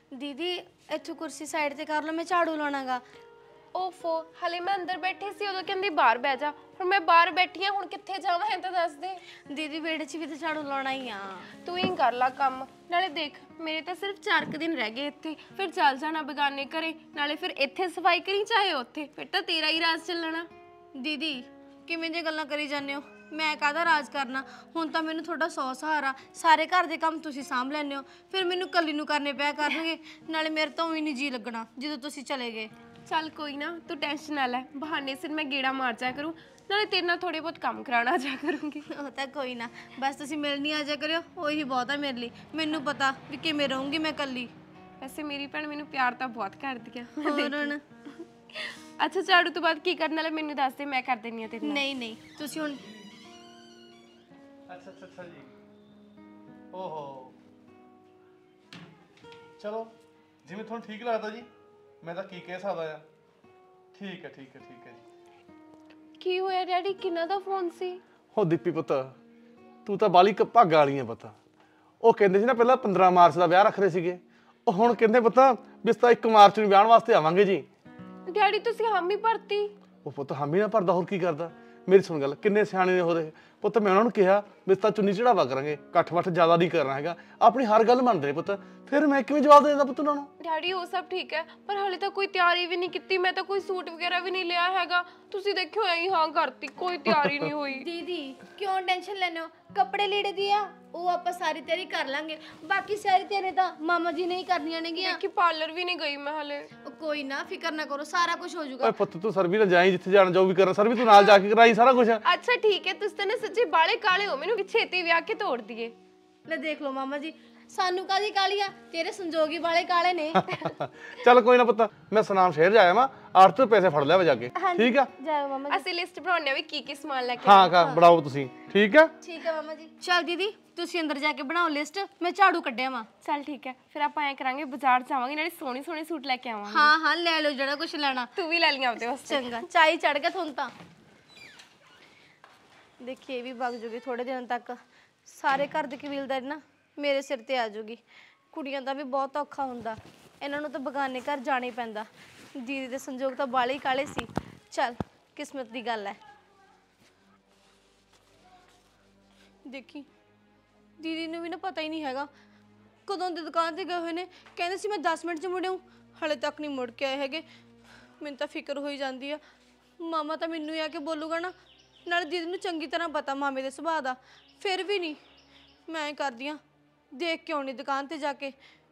दीदी इत्थों कुर्सी साइड ते कर लो, मैं झाड़ू लाणागा। ओफो, हले मैं अंदर बैठी सी उदों कहंदी बाहर बैठ जा। हुण मैं बाहर बैठी हां, हुण कित्थे जावां है तां दस दे। दीदी वेड़े च भी तो झाड़ू लाना ही आ। तू ही कर ला काम। नाले देख मेरे तो सिर्फ 4 दिन रह गए इत्थे, फिर चल जाना बेगाने घरे। नाले फिर इत्थे सफाई करी चाहे उत्थे, फिर तो तेरा ही राज चलना। दीदी किवें दी गल्लां करी जांदे हो? मैं काहदा राज करना? हुण तां मैनूं तुहाडा 100 सहारा, सारे घर दे काम तुसीं साਂਭ लैंदे हो, फिर मैनूं कल्ली नूं करने पिया करनगे। नाले मेरे तो ही नहीं जी लगना जदों तुसीं चले गए। चल कोई ना, तू टेंशन ना लै, बहाने सिर मैं गेड़ा मार जा करूँ, नाले तेरे नाल थोड़े बहुत काम कराना जा करूँगी। ਉਹ ਤਾਂ ਕੋਈ ਨਾ, बस तुसीं मिलनी आ जा करियो, ਉਹੀ बहुत है मेरे लिए। मैनूं पता भी किवें रहूंगी मैं कल्ली। वैसे मेरी भैन मैनूं प्यार तो बहुत करदी आ। ਹੋਰ ਹੁਣ अच्छा झाड़ू तो बाद की करने वाला मैनूं दस दे, मैं कर देनी आ तेरे नाल। नहीं नहीं तुसीं हुण अच्छा अच्छा अच्छा जी। ओहो चलो जिवें तुहानूं ठीक लगदा जी, मैं तां की कह सकदा आ। ठीक है ठीक है ठीक है जी। की होया डैडी, किन्ना दा फोन सी? हो दीपी पुੱਤ ਤੂੰ ਤਾਂ ਬਾਲੀ ਭਾਗਾਂ ਵਾਲੀ ਆ ਪੁੱਤ। ਉਹ ਕਹਿੰਦੇ ਸੀ ਨਾ ਪਹਿਲਾਂ 15 ਮਾਰਚ ਦਾ ਵਿਆਹ ਰੱਖ ਰਹੇ ਸੀਗੇ, ਉਹ ਹੁਣ ਕਹਿੰਦੇ ਪੁੱਤ ਵੀ ਅਸੀਂ ਤਾਂ 1 ਮਾਰਚ ਨੂੰ ਵਿਆਹਣ ਵਾਸਤੇ ਆਵਾਂਗੇ ਜੀ। डैडी तुसी हामी भरती? ਉਹ ਪੁੱਤ ਹਾਮੀ ਨਾ ਭਰਦਾ ਹੋਰ ਕੀ ਕਰਦਾ। ਮੇਰੀ ਸੁਣ ਗੱਲ, ਕਿੰਨੇ ਸਿਆਣੇ ਨੇ ਉਹਦੇ ਪੁੱਤ। ਮੈਂ ਉਹਨਾਂ ਨੂੰ ਕਿਹਾ ਵੀ ਤਾਂ ਚੁੰਨੀ ਚੜਾਵਾ ਕਰਾਂਗੇ, ਇਕੱਠ ਵੱਠ ਜ਼ਿਆਦਾ ਨਹੀਂ ਕਰਨਾ ਹੈਗਾ, ਆਪਣੀ ਹਰ ਗੱਲ ਮੰਨਦੇ ਨੇ ਪੁੱਤ। ਫਿਰ ਮੈਂ ਕਿਵੇਂ ਜਵਾਬ ਦੇ ਦਿੰਦਾ ਪੁੱਤ ਉਹਨਾਂ ਨੂੰ? डैडी वो सब ठीक है, पर हाले तक कोई तैयारी भी नहीं की, मैं तो कोई सूट वगैरह भी नहीं लिया हैगा। तुसी देखियो ऐ ही हाँ करती, कोई तैयारी नहीं हुई। दीदी क्यों टेंशन लेने हो? कपड़े लीड़े दिया वो आप सारी तैयारी कर लांगे, बाकी सारी तैयारी तो मामा जी ने ही करनियां नेगियां। कि पार्लर भी नहीं गई मैं हाले। कोई ना फिक्र ना करो, सारा कुछ हो जाऊगा। ਓਏ ਪੁੱਤ ਤੂੰ ਸਰ ਵੀ ਨਾ ਜਾਈਂ, ਜਿੱਥੇ ਜਾਣਾ ਜੋ ਵੀ ਕਰਨਾ ਸਰ ਵੀ ਤੂੰ ਨਾਲ ਜਾ ਕੇ ਕਰਾਈ ਸਾਰਾ ਕੁਝ। अच्छा ठीक है, तुस तो ना सच्चे बाले काले हो, मैनू छेती ब्याह के तोड़ दिए। ले देख लो मामा जी, सानू कादी कालिया, तेरे संजोगी वाले काले ने। ਚੱਲ ਕੋਈ ਨਾ ਪੁੱਤ, ਮੈਂ ਸਨਾਮ ਸ਼ਹਿਰ ਜਾਇਆ ਵਾਂ, ਆੜਤ ਤੋਂ ਪੈਸੇ ਫੜ ਲਿਆ ਵਾ ਜਾ ਕੇ। ਠੀਕ ਆ? जाओ मामा जी। ਅਸੀਂ ਲਿਸਟ ਬਣਾਉਣੇ ਆ ਵੀ ਕੀ ਸਮਾਨ ਲੈ ਕੇ ਹਾਂ ਬਣਾਓ ਤੁਸੀਂ। ਠੀਕ ਆ? ठीक है मामा जी। चल दीदी तुसी अंदर जाके बनाओ लिस्ट, मैं झाड़ू कड्डिया वा। ਚੱਲ ਠੀਕ ਹੈ, ਫਿਰ ਆਪਾਂ ਐ ਕਰਾਂਗੇ ਬਾਜ਼ਾਰ ਜਾਵਾਂਗੇ, ਨਾਲੇ ਸੋਹਣੇ ਸੋਹਣੇ ਸੂਟ ਲੈ ਕੇ ਆਵਾਂਗੇ। हाँ हाँ ले लो जड़ा कुछ लेना। ਤੂੰ ਵੀ ਲੈ ਲਈ ਆਪਦੇ ਵਾਸਤੇ। चंगा चाई चढ़ गया थोन ता। देखिए भी भग जूगी थोड़े दिन तक, सारे घर दी कबीलदारी ना मेरे सिर ते आ जूगी। कुड़ियां दा भी बहुत औखा हुंदा, इन्हां नूं तां बगाने घर जाना ही पैंदा। दीदी दे संजोग तां बाले ही काले सी। चल किस्मत दी गल है। देखी दीदी नूं भी ना पता ही नहीं हैगा कदों दी दुकान ते गए हुए ने, कहंदे सी मैं 10 मिनट च मुड़े हूँ, हले तक नहीं मुड़ के आए हैगे। मैनूं तां फिक्र होई जांदी आ, मामा तां मैनूं ही आके बोलूगा ना। नाले दीदी नूं चंगी तरह पता मामे दे सुभाਅ दा, फिर भी नहीं मैं करदी आं, देख के आउणी दुकान ते जाके।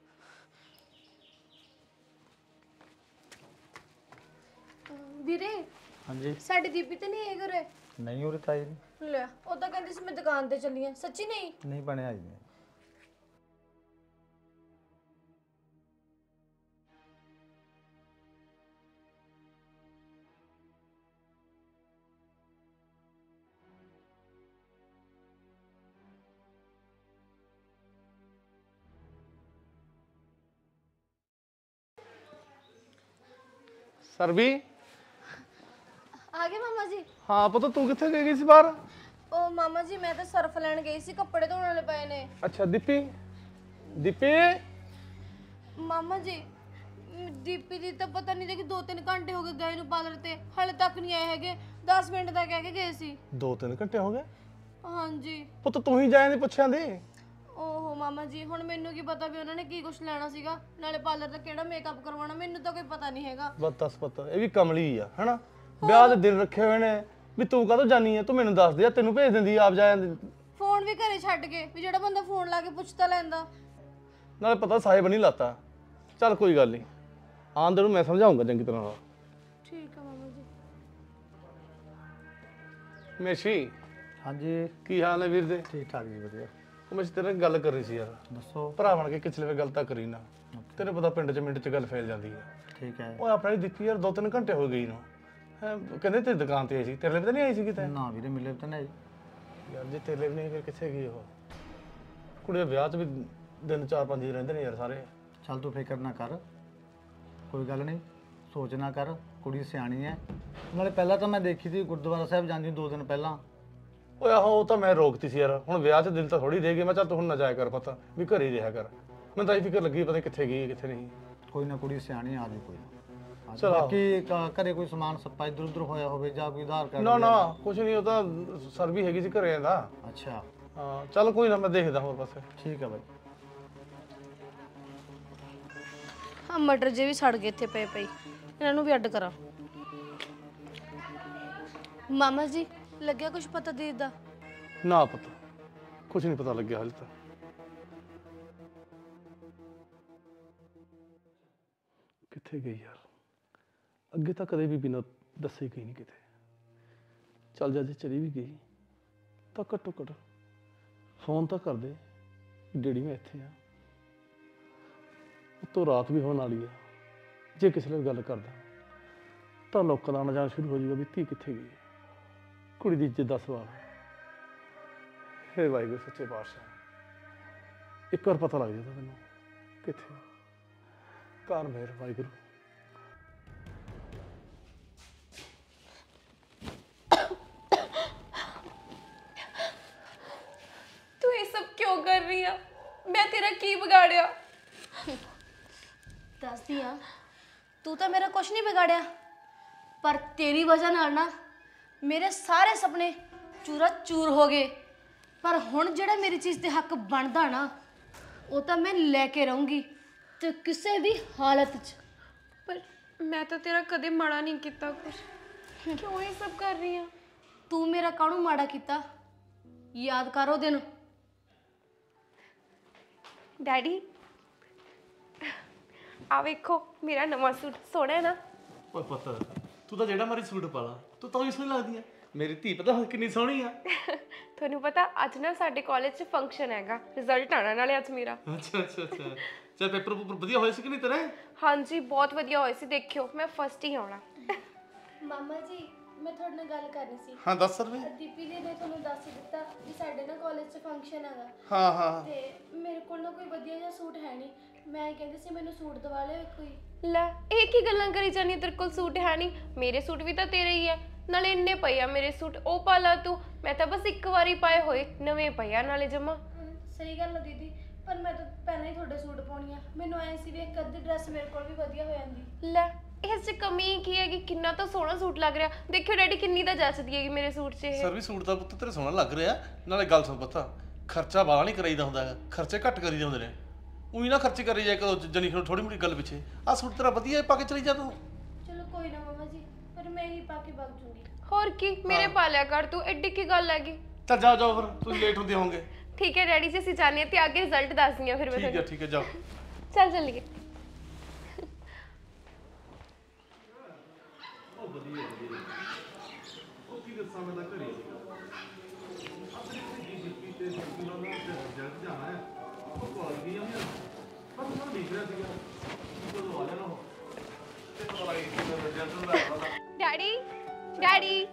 ਵੀਰੇ ਹਾਂਜੀ ਸਾਡੀ ਦੀਪੀ ਤੇ ਨਹੀਂ ਹੈ ਘਰੇ? ਨਹੀਂ ਉਰੇ ਤਾਈ ਜੀ ਲੈ ਉਹ ਤਾਂ ਕਹਿੰਦੀ ਸੀ ਮੈਂ ਦੁਕਾਨ ਤੇ ਚੱਲੀ ਆਂ, ਸੱਚੀ ਨਹੀਂ? ਨਹੀਂ ਬਣਿਆ ਜੀ। ਸਰ ਵੀ ਆ ਗਏ ਮਾਮਾ ਜੀ? ਹਾਂ ਪੁੱਤ ਤੂੰ ਕਿੱਥੇ ਗਈ ਸੀ ਬਾਹਰ? ਉਹ ਮਾਮਾ ਜੀ ਮੈਂ ਤਾਂ ਸਰਫ ਲੈਣ ਗਈ ਸੀ, ਕੱਪੜੇ ਧੋਣ ਵਾਲੇ ਪਏ ਨੇ। ਅੱਛਾ ਦੀਪੀ ਦੀਪੀ ਮਾਮਾ ਜੀ ਦੀਪੀ ਦੀ ਤਾਂ ਪਤਾ ਨਹੀਂ, ਦੇਖੀ 2-3 ਘੰਟੇ ਹੋ ਗਏ ਗਏ ਨੂੰ ਪਾਰਲਰ ਤੇ, ਹਾਲੇ ਤੱਕ ਨਹੀਂ ਆਏ ਹੈਗੇ। 10 ਮਿੰਟ ਦਾ ਕਹਿ ਕੇ ਗਏ ਸੀ। 2-3 ਘੰਟੇ ਹੋ ਗਏ? ਹਾਂਜੀ ਪੁੱਤ ਤੂੰ ਹੀ ਜਾਇਆ ਨਹੀਂ ਪੁੱਛਿਆ ਦੇ। ਓਹੋ ਮਾਮਾ ਜੀ ਹੁਣ ਮੈਨੂੰ ਕੀ ਪਤਾ ਵੀ ਉਹਨਾਂ ਨੇ ਕੀ ਕੁਝ ਲੈਣਾ ਸੀਗਾ, ਨਾਲੇ ਪਾਰਲਰ ਦਾ ਕਿਹੜਾ ਮੇਕਅਪ ਕਰਵਾਉਣਾ, ਮੈਨੂੰ ਤਾਂ ਕੋਈ ਪਤਾ ਨਹੀਂ ਹੈਗਾ। ਬਸ ਦੱਸ ਪੁੱਤ, ਇਹ ਵੀ ਕਮਲੀ ਆ ਹਨਾ, ਵਿਆਹ ਦੇ ਦਿਨ ਰੱਖੇ ਹੋਏ ਨੇ ਵੀ ਤੂੰ ਕਾਹਤੋਂ ਜਾਨੀ ਆ, ਤੂੰ ਮੈਨੂੰ ਦੱਸ ਦੇ ਜਾਂ ਤੈਨੂੰ ਭੇਜ ਦਿੰਦੀ ਆਪ ਜਾ ਜਾਂਦੀ। ਫੋਨ ਵੀ ਘਰੇ ਛੱਡ ਕੇ ਵੀ ਜਿਹੜਾ ਬੰਦਾ ਫੋਨ ਲਾ ਕੇ ਪੁੱਛਦਾ ਲੈਂਦਾ। ਨਾਲੇ ਪਤਾ ਸਾਹਿਬ ਨਹੀਂ ਲਾਤਾ। ਚੱਲ ਕੋਈ ਗੱਲ ਨਹੀਂ, ਆਂਦੇ ਨੂੰ ਮੈਂ ਸਮਝਾਉਂਗਾ ਚੰਗੀ ਤਰ੍ਹਾਂ ਨਾਲ। ਠੀਕ ਆ ਮਾਮਾ ਜੀ। ਮੇਸ਼ੀ ਹਾਂਜੀ ਕੀ ਹਾਲ ਹੈ ਵੀਰ ਦੇ? ਠੀਕ ਠਾਕ ਜੀ ਵਧੀਆ। ਉਹ ਮੈਂ ਤੇਰੇ ਨਾਲ ਗੱਲ ਕਰਨੀ ਸੀ ਯਾਰ, ਦੱਸੋ। ਭਰਾ ਬਣ ਕੇ ਕਿਚਲੇ ਵੇ ਗੱਲ ਤਾਂ ਕਰੀ ਨਾ, ਤੈਨੂੰ ਪਤਾ ਪਿੰਡ 'ਚ ਮਿੰਟ 'ਚ ਗੱਲ ਫੈਲ ਜਾਂਦੀ ਹੈ। ਠੀਕ ਹੈ। ਉਹ ਆਪਣੀ ਦਿੱਤੀ ਯਾਰ 2-3 ਘੰਟੇ ਹੋ ਗਏ ਨੂੰ, ਕਹਿੰਦੇ ਤੇ ਦੁਕਾਨ ਤੇ ਆਈ ਸੀ, ਤੇਰੇ ਲਈ ਤਾਂ ਨਹੀਂ ਆਈ ਸੀ ਕਿਤੇ? ਨਾ ਵੀਰੇ ਮਿਲੇ ਤਾਂ ਨਹੀਂ ਯਾਰ ਜੇ ਤੇਰੇ ਲਈ ਨਹੀਂ ਫਿਰ ਕਿੱਥੇ ਗਈ ਉਹ? ਕੁੜੀ ਦੇ ਵਿਆਹ 'ਚ ਵੀ ਦਿਨ 4-5 ਦਿਨ ਰਹਿੰਦੇ ਨੇ ਯਾਰ ਸਾਰੇ। ਚੱਲ ਤੂੰ ਫਿਕਰ ਨਾ ਕਰ, ਕੋਈ ਗੱਲ ਨਹੀਂ, ਸੋਚ ਨਾ ਕਰ, ਕੁੜੀ ਸਿਆਣੀ ਹੈ। ਨਾਲੇ ਪਹਿਲਾਂ ਤਾਂ ਮੈਂ ਦੇਖੀ ਸੀ ਗੁਰਦੁਆਰਾ ਸਾਹਿਬ ਜਾਂਦੀ 2 ਦਿਨ ਪਹਿਲਾਂ। ਓਏ ਆਹੋ ਉਹ ਤਾਂ ਮੈਂ ਰੋਕਤੀ ਸੀ ਯਾਰ, ਹੁਣ ਵਿਆਹ 'ਚ ਦਿਲ ਤਾਂ ਥੋੜੀ ਦੇ ਗਈ। ਮੈਂ ਚੱਲ ਤੂੰ ਹੁਣ ਨਾ ਜਾਇਆ ਕਰ, ਪਤਾ ਵੀ ਘਰੇ ਹੀ ਰਿਹਾ ਕਰ। ਮੈਨੂੰ ਤਾਂ ਇਹ ਫਿਕਰ ਲੱਗੀ ਪਤਾ ਨੀ ਕਿੱਥੇ ਗਈ ਕਿੱਥੇ ਨਹੀਂ। ਕੋਈ ਨਾ ਕੁੜੀ ਸਿਆਣੀ ਆ ਜੂ ਕੋਈ ਨਾ। ਚਲੋ। ਬਾਕੀ ਘਰੇ ਕੋਈ ਸਮਾਨ ਸੱਪਾ ਇੱਧਰ ਉੱਧਰ ਹੋਇਆ ਹੋਵੇ ਜਾਂ ਕੋਈ ਆਧਾਰ ਕਾਰਡ ਨਾ ਨਾ ਕੁਝ ਨਹੀਂ, ਉਹ ਤਾਂ ਸਰ ਵੀ ਹੈਗੀ ਸੀ ਘਰੇ ਆਂਦਾ। ਅੱਛਾ ਹਾਂ ਚੱਲ ਕੋਈ ਨਾ, ਮੈਂ ਦੇਖਦਾ ਹੋਰ ਪਾਸੇ। ਠੀਕ ਹੈ ਬਾਈ। ਹਾਂ ਮਟਰ ਜੇ ਵੀ ਸੜ ਗਏ ਇੱਥੇ ਪਏ ਪਈ, ਇਹਨਾਂ ਨੂੰ ਵੀ ਅੱਡ ਕਰਾਂ। ਮਾਮਾ ਜੀ ਲੱਗਿਆ ਕੁਝ ਪਤਾ ਦੇ ਦਾ? ਨਾ ਪਤਾ, ਕੁਝ ਨਹੀਂ ਪਤਾ ਲੱਗਿਆ ਹਾਲੇ ਤੱਕ। ਕਿੱਥੇ ਗਈ ਯਾਰ? ਅੱਗੇ ਤਾਂ ਕਦੇ ਵੀ ਬਿਨਾਂ ਦੱਸੇ ਗਈ ਨਹੀਂ ਕਿਤੇ। ਚੱਲ ਜਾ, ਜੇ ਚਲੀ ਵੀ ਗਈ ਤਾਂ ਘੱਟੋ ਘੱਟ ਫੋਨ ਤਾਂ ਕਰ ਦੇ, ਡੈਡੀ ਮੈਂ ਇੱਥੇ ਆ। ਉੱਤੋਂ ਰਾਤ ਵੀ ਹੋਣ ਵਾਲੀ ਆ, ਜੇ ਕਿਸੇ ਨਾਲ ਗੱਲ ਕਰਦਾ ਤਾਂ ਲੋਕਾਂ ਦਾ ਆਉਣਾ ਜਾਣਾ ਸ਼ੁਰੂ ਹੋ ਜਾਊਗਾ ਵੀ ਧੀ ਕਿੱਥੇ ਗਈ। ਕੁੜੀ ਦੀ ਇੱਜ਼ਤ ਦਾ ਸਵਾਲ। ਹੇ ਵਾਹਿਗੁਰੂ ਸੱਚੇ ਪਾਤਸ਼ਾਹ, ਇੱਕ ਵਾਰ ਪਤਾ ਲੱਗ ਜਾਂਦਾ ਮੈਨੂੰ ਕਿੱਥੇ ਆ। ਕਰ ਮਿਹਰ ਵਾਹਿਗੁਰੂ। ਤੂੰ ਇਹ ਸਭ ਕਿਉਂ ਕਰ ਰਹੀ ਆ? ਮੈਂ ਤੇਰਾ ਕੀ ਵਿਗਾੜਿਆ? ਦੱਸਦੀ ਆ, ਤੂੰ ਤਾਂ ਮੇਰਾ ਕੁਝ ਨਹੀਂ ਵਿਗਾੜਿਆ, ਪਰ ਤੇਰੀ ਵਜ੍ਹਾ ਨਾਲ ਨਾ ਮੇਰੇ ਸਾਰੇ ਸੁਪਨੇ ਚੂਰਾ ਚੂਰ ਹੋ ਗਏ। ਪਰ ਹੁਣ ਜਿਹੜਾ ਮੇਰੀ ਚੀਜ਼ ਤੇ ਹੱਕ ਬਣਦਾ ਨਾ, ਉਹ ਤਾਂ ਮੈਂ ਲੈ ਕੇ ਰਹੂੰਗੀ ਤੇ ਕਿਸੇ ਵੀ ਹਾਲਤ 'ਚ। ਪਰ ਮੈਂ ਤਾਂ ਤੇਰਾ ਕਦੇ ਮਾੜਾ ਨਹੀਂ ਕੀਤਾ ਕੁਝ, ਕਿਉਂ ਇਹ ਸਭ ਕਰ ਰਹੀ ਆ? ਤੂੰ ਮੇਰਾ ਕਾਹਨੂੰ ਮਾੜਾ ਕੀਤਾ? ਯਾਦ ਕਰ ਉਹ ਦਿਨ। ਡੈਡੀ ਆ ਵੇਖੋ ਮੇਰਾ ਨਵਾਂ ਸੂਟ, ਸੋਹਣਾ ਹੈ ਨਾ? ਓਏ ਪੁੱਤ, ਤੂੰ ਤਾਂ ਜਿਹੜਾ ਮਾਰੀ ਸੂਟ ਪਾ ਲਾ, ਤੂੰ ਤਾਂ ਹੀ ਸੋਹਣੀ ਲੱਗਦੀ ਆ। ਮੇਰੀ ਧੀ ਪਤਾ ਕਿੰਨੀ ਸੋਹਣੀ ਆ। ਤੁਹਾਨੂੰ ਪਤਾ ਅੱਜ ਨਾ ਸਾਡੇ ਕਾਲਜ 'ਚ ਫੰਕਸ਼ਨ ਹੈਗਾ, ਰਿਜ਼ਲਟ ਆਣਾ ਨਾਲੇ ਅੱਜ ਮੇਰਾ। ਅੱਛਾ ਅੱਛਾ ਅੱਛਾ। ਚੱਲ ਪੇਪਰ ਵਧੀਆ ਹੋਏ ਸੀ ਕਿ ਨਹੀਂ ਤੇਰੇ? ਹਾਂਜੀ ਬਹੁਤ ਵਧੀਆ ਹੋਏ ਸੀ, ਦੇਖਿਓ ਮੈਂ ਫਸਟ ਹੀ ਆਉਣਾ। ਮਾਮਾ ਜੀ ਮੈਂ ਤੁਹਾਡੇ ਨਾਲ ਗੱਲ ਕਰਨੀ ਸੀ। ਹਾਂ ਦੱਸ ਸਰ ਵੀ। ਦੀਪੀ ਜੀ ਨੇ ਤੁਹਾਨੂੰ ਦੱਸ ਹੀ ਦਿੱਤਾ ਕਿ ਸਾਡੇ ਨਾ ਕਾਲਜ 'ਚ ਫੰਕਸ਼ਨ ਹੈਗਾ, ਹਾਂ ਹਾਂ। ਤੇ ਮੇਰੇ ਕੋਲ ਨਾ ਕੋਈ ਵਧੀਆ ਜਿਹਾ ਸੂਟ ਹੈ ਨਹੀਂ। ਮੈਂ ਕਹਿੰਦੀ ਸੀ ਮੈਨੂੰ ਸੂਟ ਦਵਾ ਲਿਓ ਕੋਈ। ਲੈ ਇਹ ਕੀ ਗੱਲਾਂ ਕਰੀ ਜਾਨੀ, ਤੇਰੇ ਕੋਲ ਸੂਟ ਹੈ ਨਹੀਂ? ਮੇਰੇ ਸੂਟ ਵੀ ਤਾਂ ਤੇਰੇ ਹੀ ਹੈ, ਨਾਲੇ ਇੰਨੇ ਪਏ ਆ ਮੇਰੇ ਸੂਟ, ਉਹ ਪਾ ਲਾ ਤੂੰ। ਮੈਂ ਤਾਂ ਬਸ ਇੱਕ ਵਾਰੀ ਪਾਏ ਹੋਏ, ਨਵੇਂ ਪਏ ਆ ਨਾਲੇ ਜਮਾ। ਸਹੀ ਗੱਲ ਆ ਦੀਦੀ, ਪਰ ਮੈਂ ਤਾਂ ਪਹਿਲਾਂ ਹੀ ਤੁਹਾਡੇ ਸੂਟ ਪਾਉਣੀ ਆ। ਮੈਨੂੰ ਐ ਸੀ ਵੀ ਇੱਕ ਅੱਧੀ ਡਰੈਸ ਮੇਰੇ ਕੋਲ ਵੀ ਵਧੀਆ ਹੋ ਜਾਂਦੀ। ਲੈ ਇਸ 'ਚ ਕਮੀ ਕੀ ਹੈਗੀ? ਕਿੰਨਾ ਤਾਂ ਸੋਹਣਾ ਸੂਟ ਲੱਗ ਰਿਹਾ, ਦੇਖਿਓ ਡੈਡੀ ਕਿੰਨੀ ਤਾਂ ਜੱਚਦੀ ਹੈਗੀ ਮੇਰੇ ਸੂਟ 'ਚ ਇਹ। ਸਰ ਵੀ ਸੂਟ ਦਾ ਪੁੱਤ ਤੇਰੇ ਸੋਹਣਾ ਲੱਗ ਰਿਹਾ। ਨਾਲੇ ਗੱਲ ਸੁਣ ਪਤਾ, ਖਰਚਾ ਬਾਹਲਾ ਨਹੀਂ ਕਰਾਈਦਾ ਹੁੰਦਾ ਹੈਗਾ, ਖਰਚੇ ਘੱਟ ਕਰੀਦੇ ਹੁੰਦੇ ਨੇ। ਉਹੀ ਨਾ ਖਰਚੇ ਕਰੀ ਜਾਏ ਕਰੋ ਜਣੀ ਥੋੜੀ ਮੋਟੀ ਗੱਲ ਪਿੱਛੇ। ਆਹ ਸੂਟ ਤੇਰਾ ਵਧੀਆ ਪਾ ਕੇ ਚਲੀ ਜਾ ਤੂੰ। ਚਲੋ ਕੋਈ ਨਾ ਮਾਮਾ ਜੀ, ਪਰ ਮੈਂ ਹੀ ਪਾ ਕੇ ਵਗ ਜੂੰਗੀ। ਹੋਰ ਕੀ, ਮੇਰੇ ਪਾ ਲਿਆ ਕਰ ਤੂੰ, ਐਡੀ ਕੀ ਗੱਲ ਹੈਗੀ। ਚੱਲ ਜਾ ਜਾਓ ਫਿਰ, ਤੁਸੀਂ ਲੇਟ ਹੁੰਦੇ ਹੋਵੋਗੇ। ਠੀਕ ਹੈ ਡੈਡੀ ਜੀ, ਅਸੀਂ ਜਾਣੇ ਆ ਤੇ ਅੱਗੇ ਰਿਜ਼ਲਟ ਦੱਸਦੀ ਆ ਫਿਰ ਮੈਂ ਤੁਹਾਨੂੰ। ਠੀਕ ਹੈ ਜਾਓ। ਚੱਲ ਚੱਲੀਏ। ਉਹ ਕੀ ਦੱਸਾਂ ਮੈਂ ਤਾਂ ਘਰੇ ਆਪਣੀ ਜਿੱਤੀ ਤੇ ਜਿੱਤੀ ਨਾਲ ਰਿਜ਼ਲਟ ਜਾਣਾ ਹੈ। ਉਹ ਕਾਲ ਗਈ ਆ ਪਰ ਮੈਨੂੰ ਦੇਖ ਰਿਹਾ ਸੀਗਾ ਜਦੋਂ ਆ ਜਾਣਾ ਤੇ ਪਤਾ ਲੱਗ ਗਿਆ ਕਿ ਰਿਜ਼ਲਟ ਦਾ ਆਉਣਾ। ਡੈਡੀ ਡੈਡੀ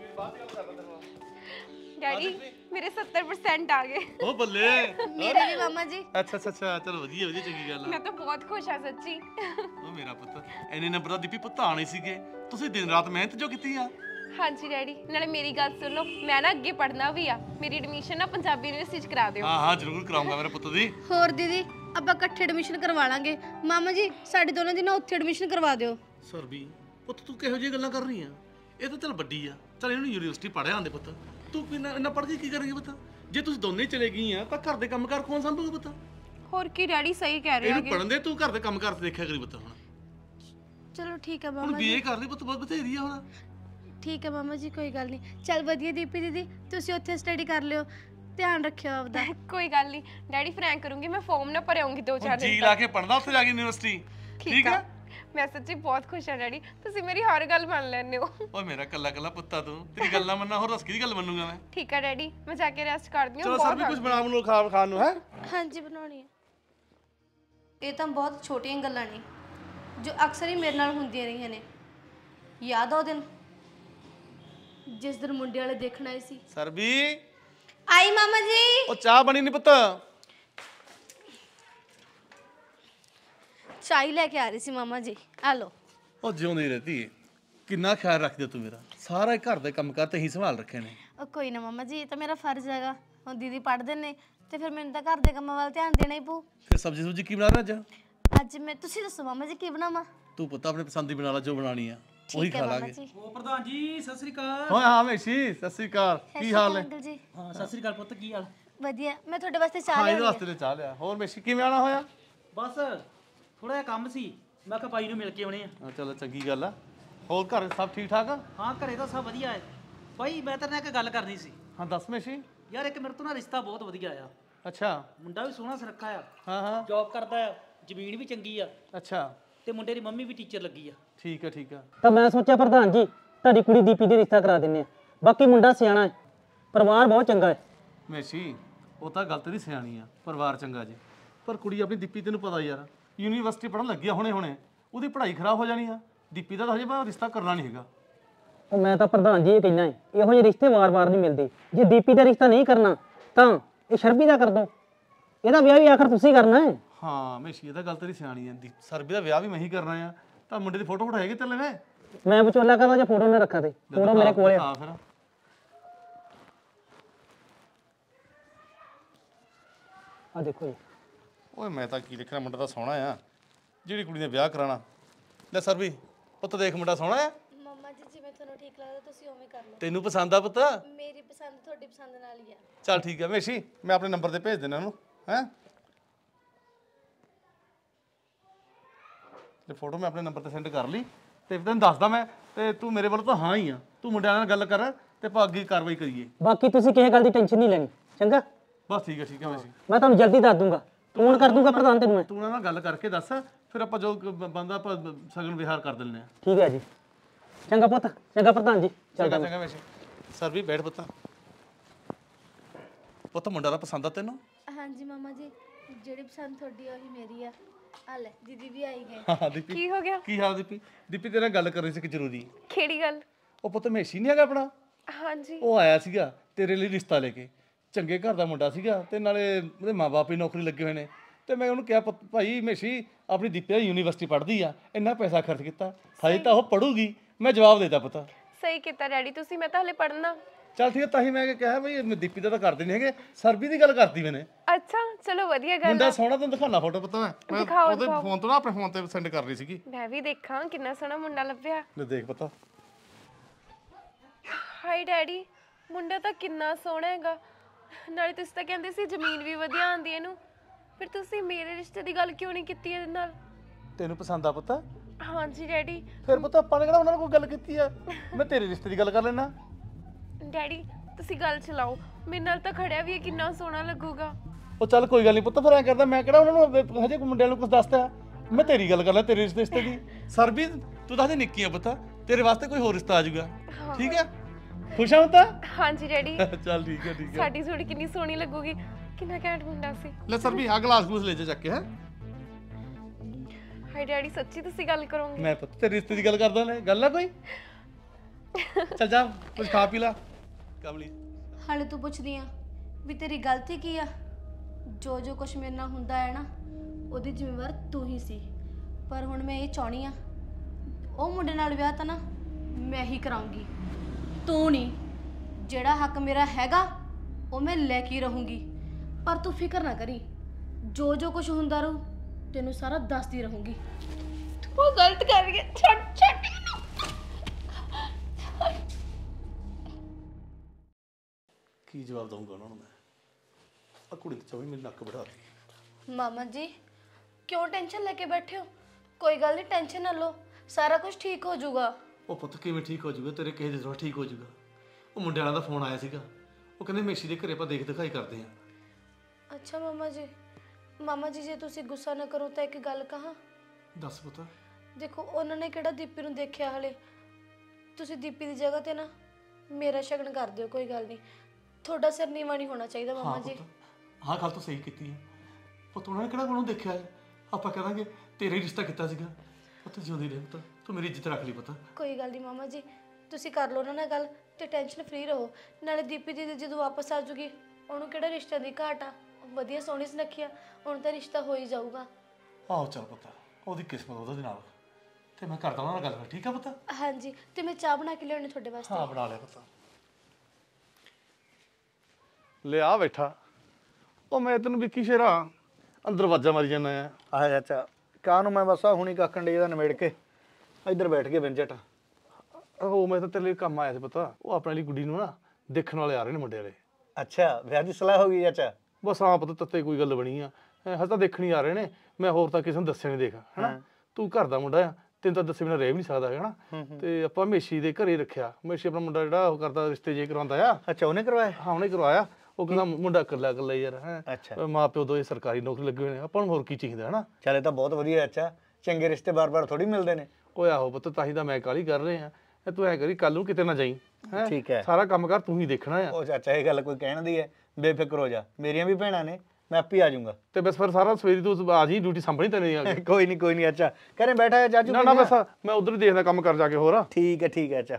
ਡੈਡੀ ਮੇਰੇ 70% ਆ ਗਏ। ਉਹ ਬੱਲੇ। ਮੇਰੇ ਵੀ ਮਾਮਾ ਜੀ। ਅੱਛਾ ਅੱਛਾ ਅੱਛਾ, ਚਲੋ ਵਧੀਆ ਵਧੀਆ, ਚੰਗੀ ਗੱਲ ਆ। ਮੈਂ ਤਾਂ ਬਹੁਤ ਖੁਸ਼ ਆ ਸੱਚੀ। ਉਹ ਮੇਰਾ ਪੁੱਤ, ਇੰਨੇ ਨੰਬਰ ਦਾ ਦੀਪੀ ਪੁੱਤ ਆਣੇ ਸੀਗੇ, ਤੁਸੀਂ ਦਿਨ ਰਾਤ ਮਿਹਨਤ ਜੋ ਕੀਤੀ ਆ। ਹਾਂਜੀ ਡੈਡੀ, ਨਾਲੇ ਮੇਰੀ ਗੱਲ ਸੁਣ ਲਓ, ਮੈਂ ਨਾ ਅੱਗੇ ਪੜ੍ਹਨਾ ਵੀ ਆ, ਮੇਰੀ ਐਡਮਿਸ਼ਨ ਨਾ ਪੰਜਾਬੀ ਯੂਨੀਵਰਸਿਟੀ 'ਚ ਕਰਾ ਦਿਓ। ਹਾਂ ਹਾਂ ਜ਼ਰੂਰ ਕਰਾਉਂਗਾ ਮੇਰੇ ਪੁੱਤ ਦੀ। ਹੋਰ ਦੀਦੀ ਆਪਾਂ ਇਕੱਠੇ ਐਡਮਿਸ਼ਨ ਕਰਵਾ ਲਾਂਗੇ। ਮਾਮਾ ਜੀ ਸਾਡੀ ਦੋਨਾਂ ਦੀ ਨਾ ਉੱਥੇ ਐਡਮਿਸ਼ਨ ਕਰਵਾ ਦਿਓ। ਸਰ ਵੀ ਪੁੱਤ ਤੂੰ ਕਿਹੋ ਜਿਹੀ ਗੱਲਾਂ ਕਰ ਰਹੀ ਆ? ਇਹ ਤਾਂ ਚੱਲ ਵੱਡੀ ਆ, ਚੱਲ ਇਹਨੂੰ ਯੂਨੀਵਰਸਿਟੀ ਪੜ੍ਹਿਆ ਆਂਦੇ ਪੁੱਤ। ਤੂੰ ਇੰਨਾ ਪੜ੍ਹ ਕੇ ਕੀ ਕਰੇਂਗੇ ਪੁੱਤ? ਜੇ ਤੁਸੀਂ ਦੋਨੇ ਚਲੇ ਗਈਆਂ ਤਾਂ ਘਰ ਦੇ ਕੰਮਕਾਰ ਕੌਣ ਸੰਭੂਗਾ ਪੁੱਤ? ਹੋਰ ਕੀ ਡੈਡੀ ਸਹੀ ਕਹਿ ਰਹੇ ਇਹਨੂੰ ਹੈਗੇ। ਪੜ੍ਹਨ ਦੇ, ਤੂੰ ਘਰ ਦੇ ਕੰਮਕਾਰ ਤੇ ਦੇਖਿਆ ਕਰੀ ਪੁੱਤ। ਹੁਣ ਚਲੋ ਠੀਕ ਹੈ ਹੁਣ ਮਾਮਾ ਜੀ। ਬੀਏ ਕਰ ਲਈ ਪੁੱਤ, ਬਹੁਤ ਬਥੇਰੀ ਆ ਹੁਣ। ਠੀਕ ਹੈ ਮਾਮਾ ਜੀ, ਕੋਈ ਗੱਲ ਨਹੀਂ। ਚੱਲ ਵਧੀਆ ਦੀਪੀ ਦੀਦੀ, ਤੁਸੀਂ ਉੱਥੇ ਸਟੱਡੀ ਕਰ ਲਿਓ, ਧਿਆਨ ਰੱਖਿਓ ਆਪਦਾ। ਕੋਈ ਗੱਲ ਨਹੀਂ ਡੈਡੀ, ਫਰੈਂਕ ਕਰੂੰਗੀ ਮੈਂ, ਫਾਰਮ ਨਾ ਭਰਿਆਉਂਗੀ 2-4 ਜੀ ਦਿਨ ਲਾ ਕੇ ਪੜ੍ਹਦਾ ਉੱਥੇ ਜਾ ਕੇ ਯੂਨੀਵਰਸਿਟੀ। ਠੀਕ ਆ। ਮੈਂ ਸੱਚੀ ਬਹੁਤ ਖੁਸ਼ ਹਾਂ ਡੈਡੀ, ਤੁਸੀਂ ਮੇਰੀ ਹਰ ਗੱਲ ਮੰਨ ਲੈਂਦੇ ਹੋ। ਓਏ ਮੇਰਾ ਕੱਲਾ ਕੱਲਾ ਪੁੱਤਾ ਤੂੰ, ਤੇਰੀ ਗੱਲਾਂ ਮੰਨਣਾ, ਹੋਰ ਦੱਸ ਕਿਹਦੀ ਗੱਲ ਮੰਨੂਗਾ ਮੈਂ? ਠੀਕ ਹੈ ਡੈਡੀ, ਮੈਂ ਜਾ ਕੇ ਰੈਸਟ ਕਰਦੀ ਹਾਂ। ਚਲੋ ਸਰ ਵੀ ਕੁਝ ਬਣਾ ਬਣੂ ਖਾਣ ਨੂੰ ਹੈ। ਹਾਂਜੀ ਬਣਾਉਣੀ ਹੈ। ਇਹ ਤਾਂ ਬਹੁਤ ਛੋਟੀਆਂ ਗੱਲਾਂ ਨੇ ਜੋ ਅਕਸਰ ਹੀ ਮੇਰੇ ਨਾਲ ਹੁੰਦੀਆਂ ਰਹੀਆਂ ਨੇ। ਯਾਦ ਆ ਉਹ ਦਿਨ ਜਿਸ ਦਿਨ ਮੁੰਡੇ ਵਾਲੇ ਦੇਖਣ ਆਏ ਸੀ? ਸਰ ਵੀ ਆਈ ਮਾਮਾ ਜੀ। ਉਹ ਚਾਹ ਬਣੀ ਨਹੀਂ ਪੁੱਤ? ਚਾਹ ਲੈ ਕੇ ਆ ਰਹੀ ਸੀ ਮਾਮਾ ਜੀ, ਆ ਲੋ। ਉਹ ਜਿਉਂਦੀ ਰਹਤੀ, ਕਿੰਨਾ ਖਿਆਲ ਰੱਖਦੇ ਤੂੰ ਮੇਰਾ। ਸਾਰਾ ਘਰ ਦੇ ਕੰਮਕਾਰ ਤੇ ਹੀ ਸੰਭਾਲ ਰੱਖੇ ਨੇ। ਉਹ ਕੋਈ ਨਾ ਮਾਮਾ ਜੀ, ਇਹ ਤਾਂ ਮੇਰਾ ਫਰਜ਼ ਹੈਗਾ। ਹੁਣ ਦੀਦੀ ਪੜ੍ਹਦੇ ਨੇ ਤੇ ਫਿਰ ਮੈਨੂੰ ਤਾਂ ਘਰ ਦੇ ਕੰਮਾਂ ਵੱਲ ਧਿਆਨ ਦੇਣਾ ਹੀ ਪਊ। ਫਿਰ ਸਬਜ਼ੀ ਸੁਬਜ਼ੀ ਕੀ ਬਣਾ ਰਹੇ ਅੱਜ? ਅੱਜ ਮੈਂ ਤੁਸੀਂ ਦੱਸੋ ਮਾਮਾ ਜੀ ਕੀ ਬਣਾਵਾਂ? ਤੂੰ ਪੁੱਤ ਆਪਣੇ ਪਸੰਦ ਦੀ ਬਣਾ ਲਾ, ਜੋ ਬਣਾਣੀ ਆ ਉਹੀ ਠੀਕ ਹੈ ਖਾ ਮਾਮਾ ਲਾਂਗੇ। ਜੀ। ਉਹ ਪ੍ਰਧਾਨ ਜੀ ਸਤਿ ਸ੍ਰੀ ਅਕਾਲ। ਹਾਂ ਹਾਂ ਮੇਸ਼ੀ, ਸਤਿ ਸ੍ਰੀ ਅਕਾਲ, ਕੀ ਹਾਲ ਹੈ? ਅੰਕਲ ਜੀ ਹਾਂ ਸਤਿ ਸ੍ਰੀ ਅਕਾਲ ਪੁੱਤ, ਕੀ ਹਾਲ? ਵਧੀਆ। ਮੈਂ ਤੁਹਾਡੇ ਵਾਸਤੇ ਚਾਹ ਹਾਂ, ਇਹਦੇ ਲਿਆਉਣੀ ਵਾਸਤੇ ਤੇ ਚਾਹ ਲਿਆ। ਹੋਰ ਮੇਸ਼ੀ ਕਿਵੇਂ ਆਣਾ ਹੋਇਆ? ਬਸ ਥੋੜਾ ਜਿਹਾ ਕੰਮ ਸੀ, ਮੈਂ ਕਿਹਾ ਭਾਈ ਨੂੰ ਮਿਲ ਕੇ ਆਉਣੇ ਆ। ਹਾਂ ਚਲੋ ਚੰਗੀ ਗੱਲ ਆ। ਹੋਰ ਘਰ ਸਭ ਠੀਕ ਠਾਕ ਆ? ਹਾਂ ਘਰੇ ਤਾਂ ਸਭ ਵਧੀਆ ਹੈ। ਭਾਈ ਮੈਂ ਤੇਰੇ ਨਾਲ ਇੱਕ ਗੱਲ ਕਰਨੀ ਸੀ ਹਾਂ ਦੱਸ ਮੇਸ਼ੀ। ਯਾਰ। ਇੱਕ ਮੇਰੇ ਤੋਂ ਨਾ ਰਿਸ਼ਤਾ ਬਹੁਤ ਵਧੀਆ ਆ, ਅੱਛਾ। ਮੁੰਡਾ ਵੀ ਸੋਹਣਾ ਸੁਨੱਖਾ ਆ, ਹਾਂ ਹਾਂ। ਜੌਬ ਕਰਦਾ ਆ, ਜ਼ਮੀਨ ਵੀ ਚੰਗੀ ਆ, ਅੱਛਾ ਤੇ ਮੁੰਡੇ ਦੀ ਮੰਮੀ ਵੀ ਟੀਚਰ ਲੱਗੀ ਆ। ਠੀਕ ਆ ਠੀਕ ਆ। ਤਾਂ ਮੈਂ ਸੋਚਿਆ ਪ੍ਰਧਾਨ ਜੀ ਤੁਹਾਡੀ ਕੁੜੀ ਦੀਪੀ ਦੇ ਰਿਸ਼ਤਾ ਕਰਾ ਦਿੰਨੇ ਆ। ਬਾਕੀ ਮੁੰਡਾ ਸਿਆਣਾ ਹੈ, ਪਰਿਵਾਰ ਬਹੁਤ ਚੰਗਾ ਹੈ। ਮੇਸ਼ੀ ਉਹ ਤਾਂ ਗੱਲ ਤੇਰੀ ਸਿਆਣੀ ਆ, ਪਰਿਵਾਰ ਚੰਗਾ ਜੀ, ਪਰ ਕੁੜੀ ਆਪਣੀ ਦੀਪੀ ਤੈਨੂੰ ਪਤਾ ਯਾਰ ਯੂਨੀਵਰਸਿਟੀ ਪੜ੍ਹਨ ਲੱਗੀ ਆ ਹੁਣੇ ਉਹਦੀ ਪੜ੍ਹਾਈ ਖਰਾਬ ਹੋ ਜਾਣੀ ਆ। ਦੀਪੀ ਦਾ ਤਾਂ ਹਜੇ ਮੈਂ ਰਿਸ਼ਤਾ ਕਰਨਾ ਨਹੀਂ ਹੈਗਾ। ਉਹ ਮੈਂ ਤਾਂ ਪ੍ਰਧਾਨ ਜੀ ਇਹ ਕਹਿਣਾ ਹੈ, ਇਹੋ ਜਿਹੇ ਰਿਸ਼ਤੇ ਵਾਰ-ਵਾਰ ਨਹੀਂ ਮਿਲਦੇ। ਜੇ ਦੀਪੀ ਦਾ ਰਿਸ਼ਤਾ ਨਹੀਂ ਕਰਨਾ ਤਾਂ ਇਹ ਸ਼ਰਬੀ ਦਾ ਕਰ ਦੋ, ਇਹਦਾ ਵਿਆਹ ਵੀ ਆਖਰ ਤੁਸੀਂ ਕਰਨਾ ਹੈ। ਹਾਂ ਮੇਸ਼ੀ ਇਹ ਤਾਂ ਗੱਲ ਤੇਰੀ ਸਿਆਣੀ ਆ। ਸਰਬੀ ਦਾ ਵਿਆਹ ਵੀ ਮੈਂ ਹੀ ਕਰਨਾ ਆ। ਤਾਂ ਮੁੰਡੇ ਦੀ ਫੋਟੋ ਹੈਗੀ ਤੇਰੇ ਲਵੇ? ਮੈਂ ਵਿਚੋਲਾ ਕਰਦਾ ਜਾਂ ਫੋਟੋ ਨਾ ਰੱਖਾਂ ਤੇ ਫੋਟੋ ਮੇਰੇ ਕੋਲ ਹੈ। ਹਾਂ ਫਿਰ ਆ ਦੇਖੋ ਜੀ। ਓਏ ਮੈਂ ਤਾਂ ਕੀ ਦੇਖਣਾ, ਮੁੰਡਾ ਤਾਂ ਸੋਹਣਾ ਆ, ਜਿਹੜੀ ਕੁੜੀ ਨੇ ਵਿਆਹ ਕਰਾਣਾ। ਲੈ ਸਰਬੀ ਪੁੱਤ ਦੇਖ ਮੁੰਡਾ ਸੋਹਣਾ ਆ। ਮੰਮਾ ਜੀ ਜਿਵੇਂ ਤੁਹਾਨੂੰ ਠੀਕ ਲੱਗਦਾ ਤੁਸੀਂ ਉਵੇਂ ਕਰ ਲਓ। ਤੈਨੂੰ ਪਸੰਦ ਆ ਪੁੱਤ? ਮੇਰੀ ਪਸੰਦ ਤੁਹਾਡੀ ਪਸੰਦ ਨਾਲ ਹੀ ਆ। ਚੱਲ ਠੀਕ ਆ ਮੇਸ਼ੀ, ਮੈਂ ਆਪਣੇ ਨੰਬਰ ਤੇ ਭੇਜ ਦੇਣਾ ਉਹਨੂੰ। ਹੈਂ ਤੇ ਫੋਟੋ ਮੈਂ ਆਪਣੇ ਨੰਬਰ ਤੇ ਸੈਂਡ ਕਰ ਲਈ ਤੇ ਤੈਨੂੰ ਦੱਸਦਾ ਮੈਂ, ਤੇ ਤੂੰ ਮੇਰੇ ਵੱਲੋਂ ਤਾਂ ਹਾਂ ਹੀ ਆ। ਤੂੰ ਮੁੰਡਿਆਂ ਨਾਲ ਗੱਲ ਕਰ ਤੇ ਆਪਾਂ ਅੱਗੇ ਕਾਰਵਾਈ ਕਰੀਏ। ਬਾਕੀ ਤੁਸੀਂ ਕਿਸੇ ਗੱਲ ਦੀ ਟੈਨਸ਼ਨ ਨਹੀਂ ਲੈਣੀ, ਚੰਗਾ? ਬਸ ਠੀਕ ਆ ਮੇਸ਼ੀ। ਮੈਂ ਤੁਹਾਨੂੰ ਜਲਦੀ ਦੱਸ ਦੂੰਗਾ, ਫੋਨ ਕਰ ਦੂੰਗਾ ਪ੍ਰਧਾਨ ਤੈਨੂੰ ਮੈਂ। ਤੂੰ ਉਹਨਾਂ ਨਾਲ ਗੱਲ ਕਰਕੇ ਦੱਸ, ਫਿਰ ਆਪਾਂ ਜੋ ਬੰਦਾ ਆਪਾਂ ਸਗਨ ਵਿਹਾਰ ਕਰ ਦਿੰਦੇ ਆ। ਠੀਕ ਹੈ ਜੀ। ਚੰਗਾ ਪੁੱਤ, ਚੰਗਾ ਪ੍ਰਧਾਨ ਜੀ, ਚੱਲਦਾ ਮੈਂ। ਚੰਗਾ ਮੇਸ਼ੀ। ਸਰਬੀ ਬੈਠ ਪੁੱਤ। ਪੁੱਤ ਮੁੰਡਾ ਦਾ ਪਸੰਦ ਆ ਤੈਨੂੰ? ਹਾਂਜੀ ਮਾਮਾ ਜੀ ਜਿਹੜੀ ਪਸੰਦ ਤੁਹਾਡੀ ਆ ਉਹੀ ਮੇਰੀ ਆ। ਆ ਲੈ ਦੀਦੀ ਵੀ ਆਈ ਗਏ। ਹਾਂ ਦੀਪੀ ਕੀ ਹੋ ਗਿਆ? ਕੀ ਹਾਲ ਦੀਪੀ? ਦੀਪੀ ਤੇਰੇ ਨਾਲ ਗੱਲ ਕਰ ਰਹੀ ਸੀ ਕਿ ਜ਼ਰੂਰੀ। ਕਿਹੜੀ ਗੱਲ? ਉਹ ਪੁੱਤ ਮੇਸ਼ੀ ਨਹੀਂ ਹੈਗਾ ਆਪਣਾ, ਹਾਂਜੀ। ਉਹ ਆਇਆ ਸੀਗਾ ਤੇਰੇ ਲਈ ਰਿਸ਼ਤਾ ਲੈ ਕੇ। ਚੰਗੇ ਘਰ ਦਾ ਮੁੰਡਾ ਸੀਗਾ ਤੇ ਨਾਲੇ ਉਹਦੇ ਮਾਪੇ ਨੌਕਰੀ ਲੱਗੇ ਹੋਏ ਨੇ। ਤੇ ਮੈਂ ਉਹਨੂੰ ਕਿਹਾ ਭਾਈ ਮੇਸ਼ੀ ਆਪਣੀ ਦੀਪੀ ਯੂਨੀਵਰਸਿਟੀ ਪੜ੍ਹਦੀ ਆ, ਇੰਨਾ ਪੈਸਾ ਖਰਚ ਕੀਤਾ, ਹਜੇ ਤਾਂ ਉਹ ਪੜੂਗੀ। ਮੈਂ ਜਵਾਬ ਦੇਤਾ ਪਤਾ। ਸਹੀ ਕੀਤਾ ਡੈਡੀ ਤੁਸੀਂ, ਮੈਂ ਤਾਂ ਹਲੇ ਪੜ੍ਹਨਾ। ਚੱਲ ਠੀਕ ਹੈ, ਤਾਂ ਹੀ ਮੈਂ ਕਿਹਾ ਬਈ ਦੀਪੀ ਦਾ ਤਾਂ ਕਰਦੇ ਨਹੀਂ ਹੈਗੇ, ਸਰਬੀ ਦੀ ਗੱਲ ਕਰਦੀ ਮੈਨੇ। ਅੱਛਾ ਚਲੋ ਵਧੀਆ ਗੱਲ ਮੁੰਡਾ ਆ। ਸੋਹਣਾ, ਤੈਨੂੰ ਦਿਖਾਣਾ ਫੋਟੋ ਪਤਾ ਮੈਂ ਦਿਖਾਓ, ਉਹਦੇ ਦਿਖਾਓ। ਫੋਨ ਤੋਂ ਨਾ ਆਪਣੇ ਫੋਨ ਤੇ ਸੈਂਡ ਕਰ ਰਹੀ ਸੀਗੀ। ਮੈਂ ਵੀ ਦੇਖਾਂ ਕਿੰਨਾ ਸੋਹਣਾ ਮੁੰਡਾ ਲੱਭਿਆ। ਲੈ ਦੇਖ ਪਤਾ। ਹਾਈ ਡੈਡੀ ਮੁੰਡਾ ਤਾਂ ਕਿੰਨਾ ਸੋਹਣਾ ਹੈਗਾ, ਨਾਲੇ ਤੁਸੀਂ ਤਾਂ ਕਹਿੰਦੇ ਸੀ ਜ਼ਮੀਨ ਵੀ ਵਧੀਆ ਆਂਦੀ ਇਹਨੂੰ, ਫਿਰ ਤੁਸੀਂ ਮੇਰੇ ਰਿਸ਼ਤੇ ਦੀ ਗੱਲ ਕਿਉਂ ਨਹੀਂ ਕੀਤੀ ਇਹਦੇ ਨਾਲ? ਤੈਨੂੰ ਪਸੰਦ ਆ ਪਤਾ? ਹਾਂਜੀ ਡੈਡੀ। ਫਿਰ ਪਤਾ ਆਪਾਂ ਨੇ ਕਿਹੜਾ ਉਹਨਾਂ ਨਾਲ ਕੋਈ ਗੱਲ ਕੀਤੀ ਆ? ਮੈਂ ਤੇਰੇ ਰਿਸ਼ਤੇ ਦੀ ਗੱਲ ਕਰ ਲੈਣਾ। ਡੈਡੀ ਤੁਸੀਂ ਗੱਲ ਚਲਾਓ, ਮੇਰੇ ਨਾਲ ਤਾਂ ਖੜਿਆ ਵੀ ਇਹ ਕਿੰਨਾ ਸੋਹਣਾ ਲੱਗੂਗਾ। ਉਹ ਚੱਲ ਕੋਈ ਗੱਲ ਨਹੀਂ ਪੁੱਤ, ਫਿਰ ਐਂ ਕਰਦਾ ਮੈਂ ਕਿਹੜਾ ਉਹਨਾਂ ਨੂੰ ਹਜੇ ਮੁੰਡਿਆਂ ਨੂੰ ਕੁਝ ਦੱਸਦਾ। ਮੈਂ ਤੇਰੀ ਗੱਲ ਕਰ ਲੈ, ਤੇਰੇ ਰਿਸ਼ਤੇ ਦੀ। ਸਰਬੀ ਤੂੰ ਤਾਂ ਹਜੇ ਨਿੱਕੀ ਆ ਪੁੱਤ, ਤੇਰੇ ਵਾਸਤੇ ਕੋਈ ਹੋਰ ਰਿਸ਼ਤਾ ਆ ਜਾਊਗਾ। ਠੀਕ ਹੈ? ਖੁਸ਼ ਆ ਤਾਂ? ਹਾਂਜੀ ਡੈਡੀ। ਚੱਲ ਠੀਕ ਹੈ ਠੀਕ ਹੈ। ਸਾਡੀ ਜੋੜੀ ਕਿੰਨੀ ਸੋਹਣੀ ਲੱਗੂਗੀ, ਕਿੰਨਾ ਘੈਂਟ ਮੁੰਡਾ ਸੀ। ਲੈ ਸਰਬੀ ਆ ਗਲਾਸ ਗਲੂਸ ਲੈ ਜਾ ਚੱਕ ਕੇ। ਹੈ ਹਾਈ ਡੈਡੀ ਸੱਚੀ ਤੁਸੀਂ ਗੱਲ ਕਰੋਗੇ? ਮੈਂ ਪੁੱਤ ਤੇਰੇ ਰਿਸ਼ਤੇ ਦੀ ਗੱਲ ਕਰਦਾ ਲੈ, ਗੱਲ ਆ ਕੋਈ? ਚੱਲ ਜਾ ਕੁਝ ਖਾ ਪੀ ਲਾ ਕਮਲੀ। ਹਾਲੇ ਤੂੰ ਪੁੱਛਦੀ ਆ ਵੀ ਤੇਰੀ ਗਲਤੀ ਕੀ ਆ? ਜੋ ਜੋ ਕੁਝ ਮੇਰੇ ਨਾਲ ਹੁੰਦਾ ਹੈ ਨਾ ਉਹਦੀ ਜ਼ਿੰਮੇਵਾਰ ਤੂੰ ਹੀ ਸੀ। ਪਰ ਹੁਣ ਮੈਂ ਇਹ ਚਾਹਣੀ ਆ ਉਹ ਮੁੰਡੇ ਨਾਲ ਵਿਆਹ ਤਾਂ ਨਾ ਮੈਂ ਹੀ ਕਰਾਉਂਗੀ, ਤੂੰ ਨਹੀਂ। ਜਿਹੜਾ ਹੱਕ ਮੇਰਾ ਹੈਗਾ ਉਹ ਮੈਂ ਲੈ ਕੇ ਰਹੂੰਗੀ। ਪਰ ਤੂੰ ਫਿਕਰ ਨਾ ਕਰੀ, ਜੋ ਜੋ ਕੁਝ ਹੁੰਦਾ ਰਹੂ ਤੈਨੂੰ ਸਾਰਾ ਦੱਸਦੀ ਰਹੂੰਗੀ। ਉਹ ਗਲਤ ਕਰ ਗਿਆ, ਛੱਡ ਛੱਡ। ਕੀ ਜਵਾਬ ਦਊਂਗਾ ਉਹਨਾਂ ਨੂੰ ਮੈਂ? ਆ ਕੁੜੀ ਤੇ ਚੌਵੀ ਮੇਰੇ ਨੱਕ ਵੜਾ ਦਿੱਤੀ। ਮਾਮਾ ਜੀ ਕਿਉਂ ਟੈਨਸ਼ਨ ਲੈ ਕੇ ਬੈਠੇ ਹੋ? ਕੋਈ ਗੱਲ ਨਹੀਂ, ਟੈਨਸ਼ਨ ਨਾ ਲਓ, ਸਾਰਾ ਕੁਝ ਠੀਕ ਹੋ ਜਾਊਗਾ। ਉਹ ਪੁੱਤ ਕਿਵੇਂ ਠੀਕ ਹੋ ਜਾਊਗਾ? ਤੇਰੇ ਕਿਸੇ ਦੇ ਥੋੜਾ ਠੀਕ ਹੋ ਜਾਊਗਾ। ਉਹ ਮੁੰਡੇ ਵਾਲਾ ਦਾ ਫੋਨ ਆਇਆ ਸੀਗਾ, ਉਹ ਕਹਿੰਦੇ ਮੇਸ਼ੀ ਦੇ ਘਰੇ ਆਪਾਂ ਦੇਖ ਦਿਖਾਈ ਕਰਦੇ ਆਂ। ਅੱਛਾ ਮਾਮਾ ਜੀ ਜੇ ਤੁਸੀਂ ਗੁੱਸਾ ਨਾ ਕਰੋ ਤਾਂ ਇੱਕ ਗੱਲ ਕਹਾਂ। ਦੱਸ ਪੁੱਤ। ਦੇਖੋ ਉਹਨਾਂ ਨੇ ਕਿਹੜਾ ਦੀਪੀ ਨੂੰ ਦੇਖਿਆ ਹਲੇ, ਤੁਸੀਂ ਦੀਪੀ ਦੀ ਜਗ੍ਹਾ ਤੇ ਨਾ ਮੇਰਾ ਸ਼ਗਨ ਕਰ ਦਿਓ, ਕੋਈ ਗੱਲ ਨਹੀਂ। ਤੁਹਾਡਾ ਸਿਰ ਨੀਵਾਂ ਨਹੀਂ ਹੋਣਾ ਚਾਹੀਦਾ ਮਾਮਾ ਜੀ। ਹਾਂ ਗੱਲ ਤਾਂ ਸਹੀ ਕੀਤੀ ਹੈ ਪੁੱਤ, ਉਹਨਾਂ ਨੇ ਕਿਹੜਾ ਉਹਨੂੰ ਦੇਖਿਆ ਹੈ? ਆਪਾਂ ਕਹਾਂਗੇ ਤੇਰੇ ਰਿਸ਼ਤਾ ਕੀਤਾ ਸੀਗਾ। ਪੁੱਤ ਜਿਉਂਦੀ ਰਹਿ ਪੁੱਤ, ਤੂੰ ਮੇਰੀ ਇੱਜ਼ਤ ਰੱਖ ਲਈ ਪੁੱਤ। ਕੋਈ ਗੱਲ ਨਹੀਂ ਮਾਮਾ ਜੀ, ਤੁਸੀਂ ਕਰ ਲਓ ਉਹਨਾਂ ਨਾਲ ਗੱਲ ਤੇ ਟੈਨਸ਼ਨ ਫ੍ਰੀ ਰਹੋ। ਨਾਲੇ ਦੀਪੀ ਦੀ ਜਦੋਂ ਵਾਪਸ ਆ ਜੂਗੀ ਉਹਨੂੰ ਕਿਹੜਾ ਰਿਸ਼ਤੇ ਦੀ ਘਾਟ ਆ? ਵਧੀਆ ਸੋਹਣੀ ਸੁਨੱਖੀ ਆ, ਹੁਣ ਤਾਂ ਰਿਸ਼ਤਾ ਹੋ ਹੀ ਜਾਊਗਾ। ਆਹੋ ਚੱਲ ਪੁੱਤ, ਉਹਦੀ ਕਿਸਮਤ ਉਹਦੇ ਨਾਲ, ਤੇ ਮੈਂ ਕਰਦਾ ਉਹਨਾਂ ਨਾਲ ਗੱਲ। ਠੀਕ ਆ ਪੁੱਤ? ਹਾਂਜੀ, ਤੇ ਮੈਂ ਚਾਹ ਬਣਾ ਕੇ ਲਿਆਉਣੀ ਤੁਹਾਡੇ ਵਾਸਤੇ। ਹਾਂ ਬਣਾ ਲਿਆ ਪੁੱਤ। ਲੈ ਆ ਬੈਠਾ। ਉਹ ਮੈਂ ਤੈਨੂੰ ਵਿੱਕੀ ਸ਼ੇਰਾ ਅੰਦਰ ਵਾਜਾ ਮਾਰੀ ਜਾਂਦਾ ਆ। ਆਹ ਚਾਚਾ ਕਾਹ ਨੂੰ, ਮੈਂ ਬਸ ਆ ਹੁਣੀ ਕਾਕਣ ਡੇ ਦਾ ਨਿਬੇੜ ਕੇ ਇੱਧਰ ਬੈਠ ਕੇ ਬਿੰਜਟ। ਉਹ ਮੈਂ ਤਾਂ ਤੇਰੇ ਲਈ ਕੰਮ ਆਇਆ ਸੀ ਪਤਾ। ਉਹ ਆਪਣੇ ਲਈ ਗੁੱਡੀ ਨੂੰ ਨਾ ਦੇਖਣ ਵਾਲੇ ਆ ਰਹੇ ਨੇ ਮੁੰਡੇ ਵਾਲੇ। ਅੱਛਾ ਵਿਆਹ ਦੀ ਸਲਾਹ ਹੋ ਗਈ ਚਾਚਾ? ਬਸ ਆ ਪਤਾ ਤੱਤੇ ਕੋਈ ਗੱਲ ਬਣੀ ਆ। ਹਜੇ ਤਾਂ ਦੇਖਣ ਹੀ ਆ ਰਹੇ ਨੇ, ਮੈਂ ਹੋਰ ਤਾਂ ਕਿਸੇ ਨੂੰ ਦੱਸਿਆ ਨਹੀਂ। ਦੇਖ ਹਨਾ ਤੂੰ ਘਰ ਦਾ ਮੁੰਡਾ ਆ, ਤੈਨੂੰ ਤਾਂ ਦੱਸੇ ਬਿਨਾਂ ਰਹਿ ਵੀ ਨਹੀਂ ਸਕਦਾ ਹੈਗਾ ਨਾ। ਤੇ ਆਪਾਂ ਮੇਸ਼ੀ ਦੇ ਘਰੇ ਰੱਖਿਆ। ਮੇਸ਼ੀ ਆਪਣਾ ਮੁੰਡਾ ਜਿਹੜਾ ਉਹ ਕਰਦਾ ਰਿਸ਼ਤੇ ਜੇ ਕਰਵਾਉਂਦਾ ਆ। ਅੱਛਾ ਉਹਨੇ ਕਰਵਾਇਆ? ਹਾਂ ਉਹਨੇ ਕਰਵਾਇਆ। ਉਹ ਕਹਿੰਦਾ ਮੁੰਡਾ ਇਕੱਲਾ ਇਕੱਲਾ ਯਾਰ ਹੈ। ਅੱਛਾ ਮਾਂ ਪਿਓ ਦੋਏ ਸਰਕਾਰੀ ਨੌਕਰੀ ਲੱਗੇ ਹੋਏ ਨੇ, ਆਪਾਂ ਨੂੰ ਹੋਰ ਕੀ ਚਾਹੀਦਾ ਹਨਾ। ਚੱਲ ਇਹ ਤਾਂ ਬਹੁਤ ਵਧੀਆ ਚਾਚਾ, ਚੰਗੇ ਰਿਸ਼ਤੇ ਬਾਰ-ਬਾਰ ਥੋੜੀ ਮਿਲਦੇ ਨੇ। ਓਏ ਆਹੋ ਪੁੱਤ, ਤਾਂ ਹੀ ਤਾਂ ਮੈਂ ਕਾਹਲੀ ਕਰ ਰਿਹਾ ਤੂੰ ਐ ਕਰੀ ਕੱਲ ਨੂੰ ਕਿਤੇ ਨਾ ਜਾਈ ਹੈ। ਠੀਕ ਹੈ। ਸਾਰਾ ਕੰਮ ਕਰ ਤੂੰ ਹੀ ਦੇਖਣਾ ਆ। ਉਹ ਚਾਚਾ ਇਹ ਗੱਲ ਕੋਈ ਕਹਿਣ ਦੀ ਹੈ, ਬੇਫਿਕਰ ਹੋ ਜਾ, ਮੇਰੀਆਂ ਵੀ ਭੈਣਾਂ ਨੇ, ਮੈਂ ਆਪੇ ਆ ਜਾਊਂਗਾ। ਤੇ ਬਸ ਫਿਰ ਸਾਰਾ ਸਵੇਰੀ ਤੂੰ ਆ ਜੀ, ਡਿਊਟੀ ਸੰਭਣੀ ਤੈਨੂੰ ਆ ਕੇ। ਕੋਈ ਨਹੀਂ ਅੱਛਾ, ਘਰੇ ਬੈਠਾ ਹੈ ਚਾਚੂ? ਨਾ ਬਸ ਮੈਂ ਉਧਰ ਹੀ ਦੇਖਦਾ ਕੰਮ ਕਰ ਜਾ ਕੇ ਹੋਰ। ਠੀਕ ਹੈ ਅੱਛਾ।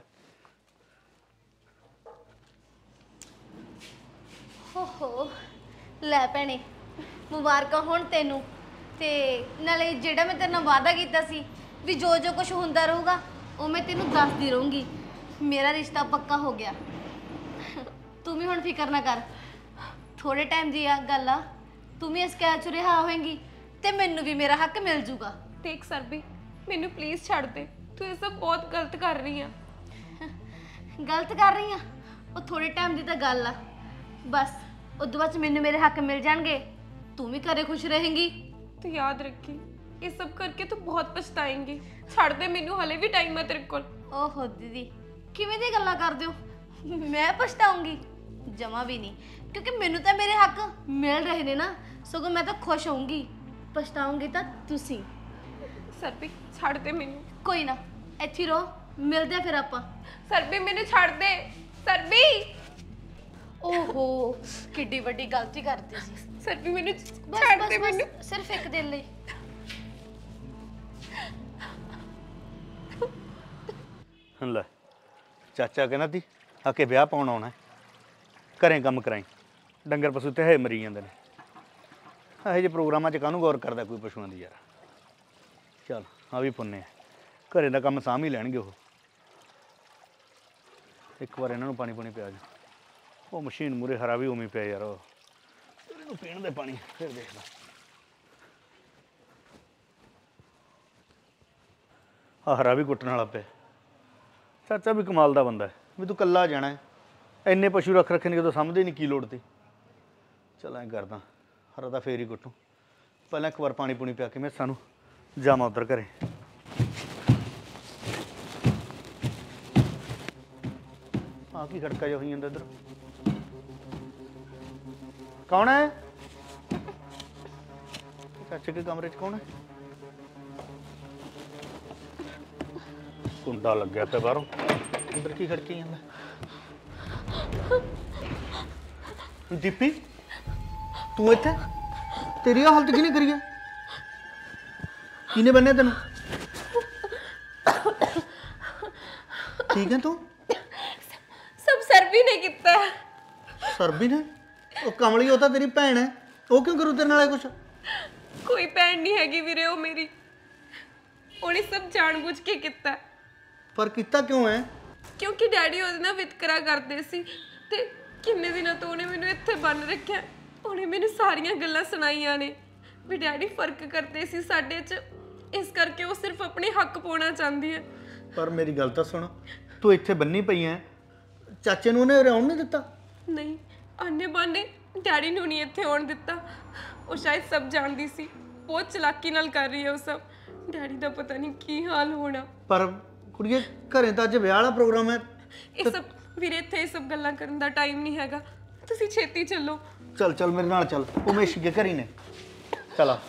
ਓਹੋ ਲੈ ਭੈਣੇ, ਮੁਬਾਰਕਾਂ ਹੋਣ ਤੈਨੂੰ। ਤੇ ਨਾਲੇ ਜਿਹੜਾ ਮੈਂ ਤੇਰੇ ਨਾਲ ਵਾਅਦਾ ਕੀਤਾ ਸੀ ਵੀ ਜੋ ਜੋ ਕੁਝ ਹੁੰਦਾ ਰਹੂਗਾ ਉਹ ਮੈਂ ਤੈਨੂੰ ਦੱਸਦੀ ਰਹੂੰਗੀ। ਮੇਰਾ ਰਿਸ਼ਤਾ ਪੱਕਾ ਹੋ ਗਿਆ। ਤੂੰ ਵੀ ਹੁਣ ਫਿਕਰ ਨਾ ਕਰ, ਥੋੜੇ ਟਾਈਮ ਦੀ ਆ ਗੱਲ ਆ, ਤੂੰ ਵੀ ਇਸ ਕੈਦ 'ਚੋਂ ਰਿਹਾ ਹੋਵੇਂਗੀ ਤੇ ਮੈਨੂੰ ਵੀ ਮੇਰਾ ਹੱਕ ਮਿਲ ਜੂਗਾ। ਦੇਖ ਸਰਬੀ, ਮੈਨੂੰ ਪਲੀਜ਼ ਛੱਡ ਦੇ, ਤੂੰ ਇਹ ਸਭ ਬਹੁਤ ਗਲਤ ਕਰ ਰਹੀ ਆ। ਗਲਤ ਕਰ ਰਹੀ ਆ? ਉਹ ਥੋੜੇ ਟਾਈਮ ਦੀ ਤਾਂ ਗੱਲ ਆ, ਬਸ ਉਦੋਂ ਬਾਅਦ 'ਚ ਮੈਨੂੰ ਮੇਰੇ ਹੱਕ ਮਿਲ ਜਾਣਗੇ, ਤੂੰ ਵੀ ਘਰੇ ਖੁਸ਼ ਰਹੇਂਗੀ। ਤੂੰ ਯਾਦ ਰੱਖੀ, ਇਹ ਸਭ ਕਰਕੇ ਤੂੰ ਬਹੁਤ ਪਛਤਾਏਂਗੀ। ਛੱਡ ਦੇ ਮੈਨੂੰ, ਹਲੇ ਵੀ ਟਾਈਮ ਹੈ ਤੇਰੇ ਕੋਲ। ਓਹੋ ਦੀਦੀ, ਕਿਵੇਂ ਦੀ ਗੱਲਾਂ ਕਰਦੇ ਹੋ? ਮੈਂ ਪਛਤਾਉਂਗੀ? ਜਮਾ ਵੀ ਨਹੀਂ, ਕਿਉਂਕਿ ਮੈਨੂੰ ਤਾਂ ਮੇਰੇ ਹੱਕ ਮਿਲ ਰਹੇ ਨੇ ਨਾ, ਸਗੋਂ ਮੈਂ ਤਾਂ ਖੁਸ਼ ਹੋਊਂਗੀ। ਪਛਤਾਉਂਗੀ ਤਾਂ ਤੁਸੀਂ। ਸਰਬੀ ਛੱਡ ਦੇ ਮੈਨੂੰ। ਕੋਈ ਨਾ, ਇੱਥੇ ਰਹੋ, ਮਿਲਦੇ ਆ ਫਿਰ ਆਪਾਂ। ਸਰਬੀ ਮੈਨੂੰ ਛੱਡ ਦੇ। ਸਰਬੀ ਓਹੋ ਕਿੱਡੀ ਵੱਡੀ ਗਲਤੀ ਕਰਤੀ ਸੀ। ਸਰਬੀ ਮੈਨੂੰ ਬਸ ਛੱਡ ਦੇ ਮੈਨੂੰ। ਬਸ ਸਿਰਫ ਇੱਕ ਦਿਨ ਲਈ। ਲੈ ਚਾਚਾ ਕਹਿੰਦਾ ਤੀ ਆ ਕੇ ਵਿਆਹ ਪਾਉਣ ਆਉਣਾ, ਘਰੇ ਕੰਮ ਕਰਾਈ, ਡੰਗਰ ਪਸ਼ੂ ਤੇ ਹੈ ਮਰੀ ਜਾਂਦੇ ਨੇ। ਇਹੋ ਜਿਹੇ ਪ੍ਰੋਗਰਾਮਾਂ 'ਚ ਕਾਹਨੂੰ ਗੌਰ ਕਰਦਾ ਕੋਈ ਪਸ਼ੂਆਂ ਦੀ ਯਾਰ। ਚੱਲ ਆ ਵੀ ਪੁੰਨੇ ਆ, ਘਰੇ ਦਾ ਕੰਮ ਸਾਂਭ ਹੀ ਲੈਣਗੇ ਉਹ। ਇੱਕ ਵਾਰ ਇਹਨਾਂ ਨੂੰ ਪਾਣੀ ਪਿਆ ਜਾ। ਉਹ ਮਸ਼ੀਨ ਮੂਰੇ ਹਰਾ ਵੀ ਉਵੇਂ ਪਿਆ ਯਾਰ, ਉਹ ਇਹਨੂੰ ਪੀਣ ਦੇ ਪਾਣੀ, ਫਿਰ ਦੇਖਦਾ। ਆ ਹਰਾ ਵੀ ਕੁੱਟਣ ਵਾਲਾ ਪਿਆ। ਚਾਚਾ ਵੀ ਕਮਾਲ ਦਾ ਬੰਦਾ ਹੈ ਵੀ ਤੂੰ ਇਕੱਲਾ ਜਾਣਾ ਹੈ, ਇੰਨੇ ਪਸ਼ੂ ਰੱਖ ਰੱਖੇ ਨੇ ਜਦੋਂ ਸਮਝਦੇ ਨਹੀਂ ਕੀ ਲੋੜ ਤੀ। ਚੱਲ ਐਂ ਕਰਦਾ, ਹਰਾ ਤਾਂ ਫੇਰ ਹੀ ਕੁੱਟੂ। ਪਹਿਲਾਂ ਇੱਕ ਵਾਰ ਪਾਣੀ ਪੂਣੀ ਪਿਆ ਕੇ ਮੈਂ ਸਾਨੂੰ ਜਾਵਾਂ ਉੱਧਰ ਘਰੇ। ਆ ਕੀ ਖੜਕਾ ਜਿਹਾ ਹੋਈ ਜਾਂਦਾ ਇੱਧਰ? ਕੌਣ ਹੈ? ਚਾਚੇ ਦੇ ਕਮਰੇ 'ਚ ਕੌਣ ਹੈ? ਕੁੰਡਾ ਲੱਗਿਆ ਪਿਆ ਬਾਹਰੋਂ, ਅੰਦਰ ਕੀ ਖੜਕੀ ਜਾਂਦਾ? ਦੀਪੀ ਤੂੰ ਇੱਥੇ? ਤੇਰੀ ਹਾਲਤ ਕਿਹਨੇ ਕਰੀ ਹੈ? ਕਿਹਨੇ ਬੰਨਿਆ ਤੈਨੂੰ? ਠੀਕ ਹੈ ਤੂੰ? ਸਭ ਸਰਬੀ ਨੇ ਕੀਤਾ। ਸਰਬੀ ਨੇ? ਉਹ ਕਮਲੀ, ਉਹ ਤਾਂ ਤੇਰੀ ਭੈਣ ਹੈ, ਉਹ ਕਿਉਂ ਕਰੂ ਤੇਰੇ ਨਾਲ ਇਹ ਕੁਛ? ਕੋਈ ਭੈਣ ਨਹੀਂ ਹੈਗੀ ਵੀਰੇ, ਉਹ ਮੇਰੀ। ਉਹਨੇ ਸਭ ਜਾਣਬੁੱਝ ਕੇ ਕੀਤਾ। ਪਰ ਕੀਤਾ ਕਿਉਂ ਹੈ? ਕਿਉਂਕਿ ਡੈਡੀ ਉਹਦੇ ਨਾਲ ਵਿਤਕਰਾ ਕਰਦੇ ਸੀ ਤੇ ਕਿੰਨੇ ਦਿਨਾਂ ਤੋਂ ਉਹਨੇ ਮੈਨੂੰ ਇੱਥੇ ਬੰਨ ਰੱਖਿਆ। ਉਹਨੇ ਮੈਨੂੰ ਸਾਰੀਆਂ ਗੱਲਾਂ ਸੁਣਾਈਆਂ ਨੇ ਵੀ ਡੈਡੀ ਫਰਕ ਕਰਦੇ ਸੀ ਸਾਡੇ 'ਚ, ਇਸ ਕਰਕੇ ਉਹ ਸਿਰਫ ਆਪਣੇ ਹੱਕ ਪਾਉਣਾ ਚਾਹੁੰਦੀ ਹੈ। ਪਰ ਮੇਰੀ ਗੱਲ ਤਾਂ ਸੁਣ, ਤੂੰ ਇੱਥੇ ਬੰਨੀ ਪਈ ਐ, ਚਾਚੇ ਨੂੰ ਉਹਨੇ ਰਹਿਣ ਨਹੀਂ ਦਿੱਤਾ? ਨਹੀਂ, ਆਨੇ ਬਾਨੇ ਡੈਡੀ ਨੂੰ ਨਹੀਂ ਇੱਥੇ ਆਉਣ ਦਿੱਤਾ। ਉਹ ਸ਼ਾਇਦ ਸਭ ਜਾਣਦੀ ਸੀ, ਬਹੁਤ ਚਲਾਕੀ ਨਾਲ ਕਰ ਰਹੀ ਹੈ ਉਹ ਸਭ। ਡੈਡੀ ਦਾ ਪਤਾ ਨਹੀਂ ਕੀ ਹਾਲ ਹੋਣਾ। ਪਰ ਕੁੜੀਏ ਘਰੇ ਤਾਂ ਅੱਜ ਵਿਆਹ ਵਾਲਾ ਪ੍ਰੋਗਰਾਮ ਹੈ। ਇਹ ਸਭ ਵੀਰੇ, ਇੱਥੇ ਇਹ ਸਭ ਗੱਲਾਂ ਕਰਨ ਦਾ ਟਾਈਮ ਨਹੀਂ ਹੈਗਾ, ਤੁਸੀਂ ਛੇਤੀ ਚੱਲੋ। ਚੱਲ ਚੱਲ ਮੇਰੇ ਨਾਲ ਚੱਲ, ਉਮੇਸ਼ ਕੇ ਘਰੀ ਨੇ। ਚੱਲ ਆ।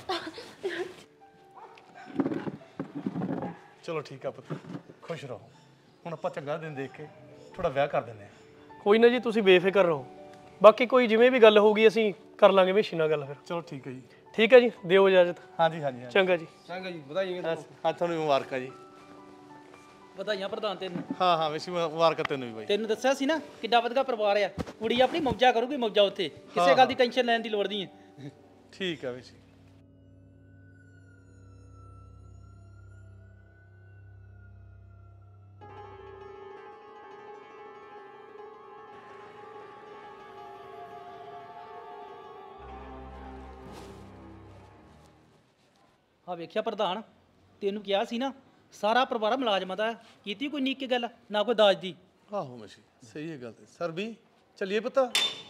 ਚਲੋ ਠੀਕ ਆ ਪੁੱਤ, ਖੁਸ਼ ਰਹੋ। ਹੁਣ ਆਪਾਂ ਚੰਗਾ ਦਿਨ ਦੇਖ ਕੇ ਥੋੜਾ ਵਿਆਹ ਕਰ ਦਿੰਦੇ ਆ। ਕੋਈ ਨਾ ਜੀ, ਤੁਸੀਂ ਬੇਫਿਕਰ ਰਹੋ। ਬਾਕੀ ਕੋਈ ਜਿਵੇਂ ਵੀ ਗੱਲ ਹੋਊਗੀ ਅਸੀਂ ਕਰ ਲਾਂਗੇ ਮੇਸ਼ੀ ਨਾਲ ਗੱਲ ਫਿਰ। ਚਲੋ ਠੀਕ ਹੈ ਜੀ। ਠੀਕ ਹੈ ਜੀ, ਦਿਓ ਇਜਾਜ਼ਤ। ਹਾਂਜੀ ਹਾਂਜੀ ਚੰਗਾ ਜੀ। ਚੰਗਾ ਜੀ, ਵਧਾਈਆਂ ਅੱਜ ਤੁਹਾਨੂੰ ਮੁਬਾਰਕਾਂ ਜੀ। ਵਧਾਈਆਂ ਪ੍ਰਧਾਨ ਤੈਨੂੰ। ਹਾਂ ਹਾਂ ਵੈਸੇ ਮੁਬਾਰਕਾਂ ਤੈਨੂੰ ਵੀ ਬਾਈ। ਤੈਨੂੰ ਦੱਸਿਆ ਸੀ ਨਾ ਕਿੱਡਾ ਵਧੀਆ ਪਰਿਵਾਰ ਆ। ਕੁੜੀ ਆਪਣੀ ਮੌਜਾਂ ਕਰੂਗੀ, ਮੌਜਾਂ ਉੱਥੇ, ਕਿਸੇ ਗੱਲ ਦੀ ਟੈਨਸ਼ਨ ਲੈਣ ਦੀ ਲੋੜ ਨਹੀਂ ਹੈ। ਠੀਕ ਆ ਵੈਸੇ। ਆ ਵੇਖਿਆ ਪ੍ਰਧਾਨ, ਤੈਨੂੰ ਕਿਹਾ ਸੀ ਨਾ ਸਾਰਾ ਪਰਿਵਾਰ ਮੁਲਾਜ਼ਮਾਂ ਦਾ, ਕੀਤੀ ਕੋਈ ਨਿੱਕੀ ਗੱਲ ਨਾ ਕੋਈ ਦਾਜ ਦੀ। ਆਹੋ ਮਸ਼ੀ ਸਹੀ ਹੈ ਗੱਲ ਤੇ। ਸਰ ਵੀ ਚੱਲੀਏ ਪਤਾ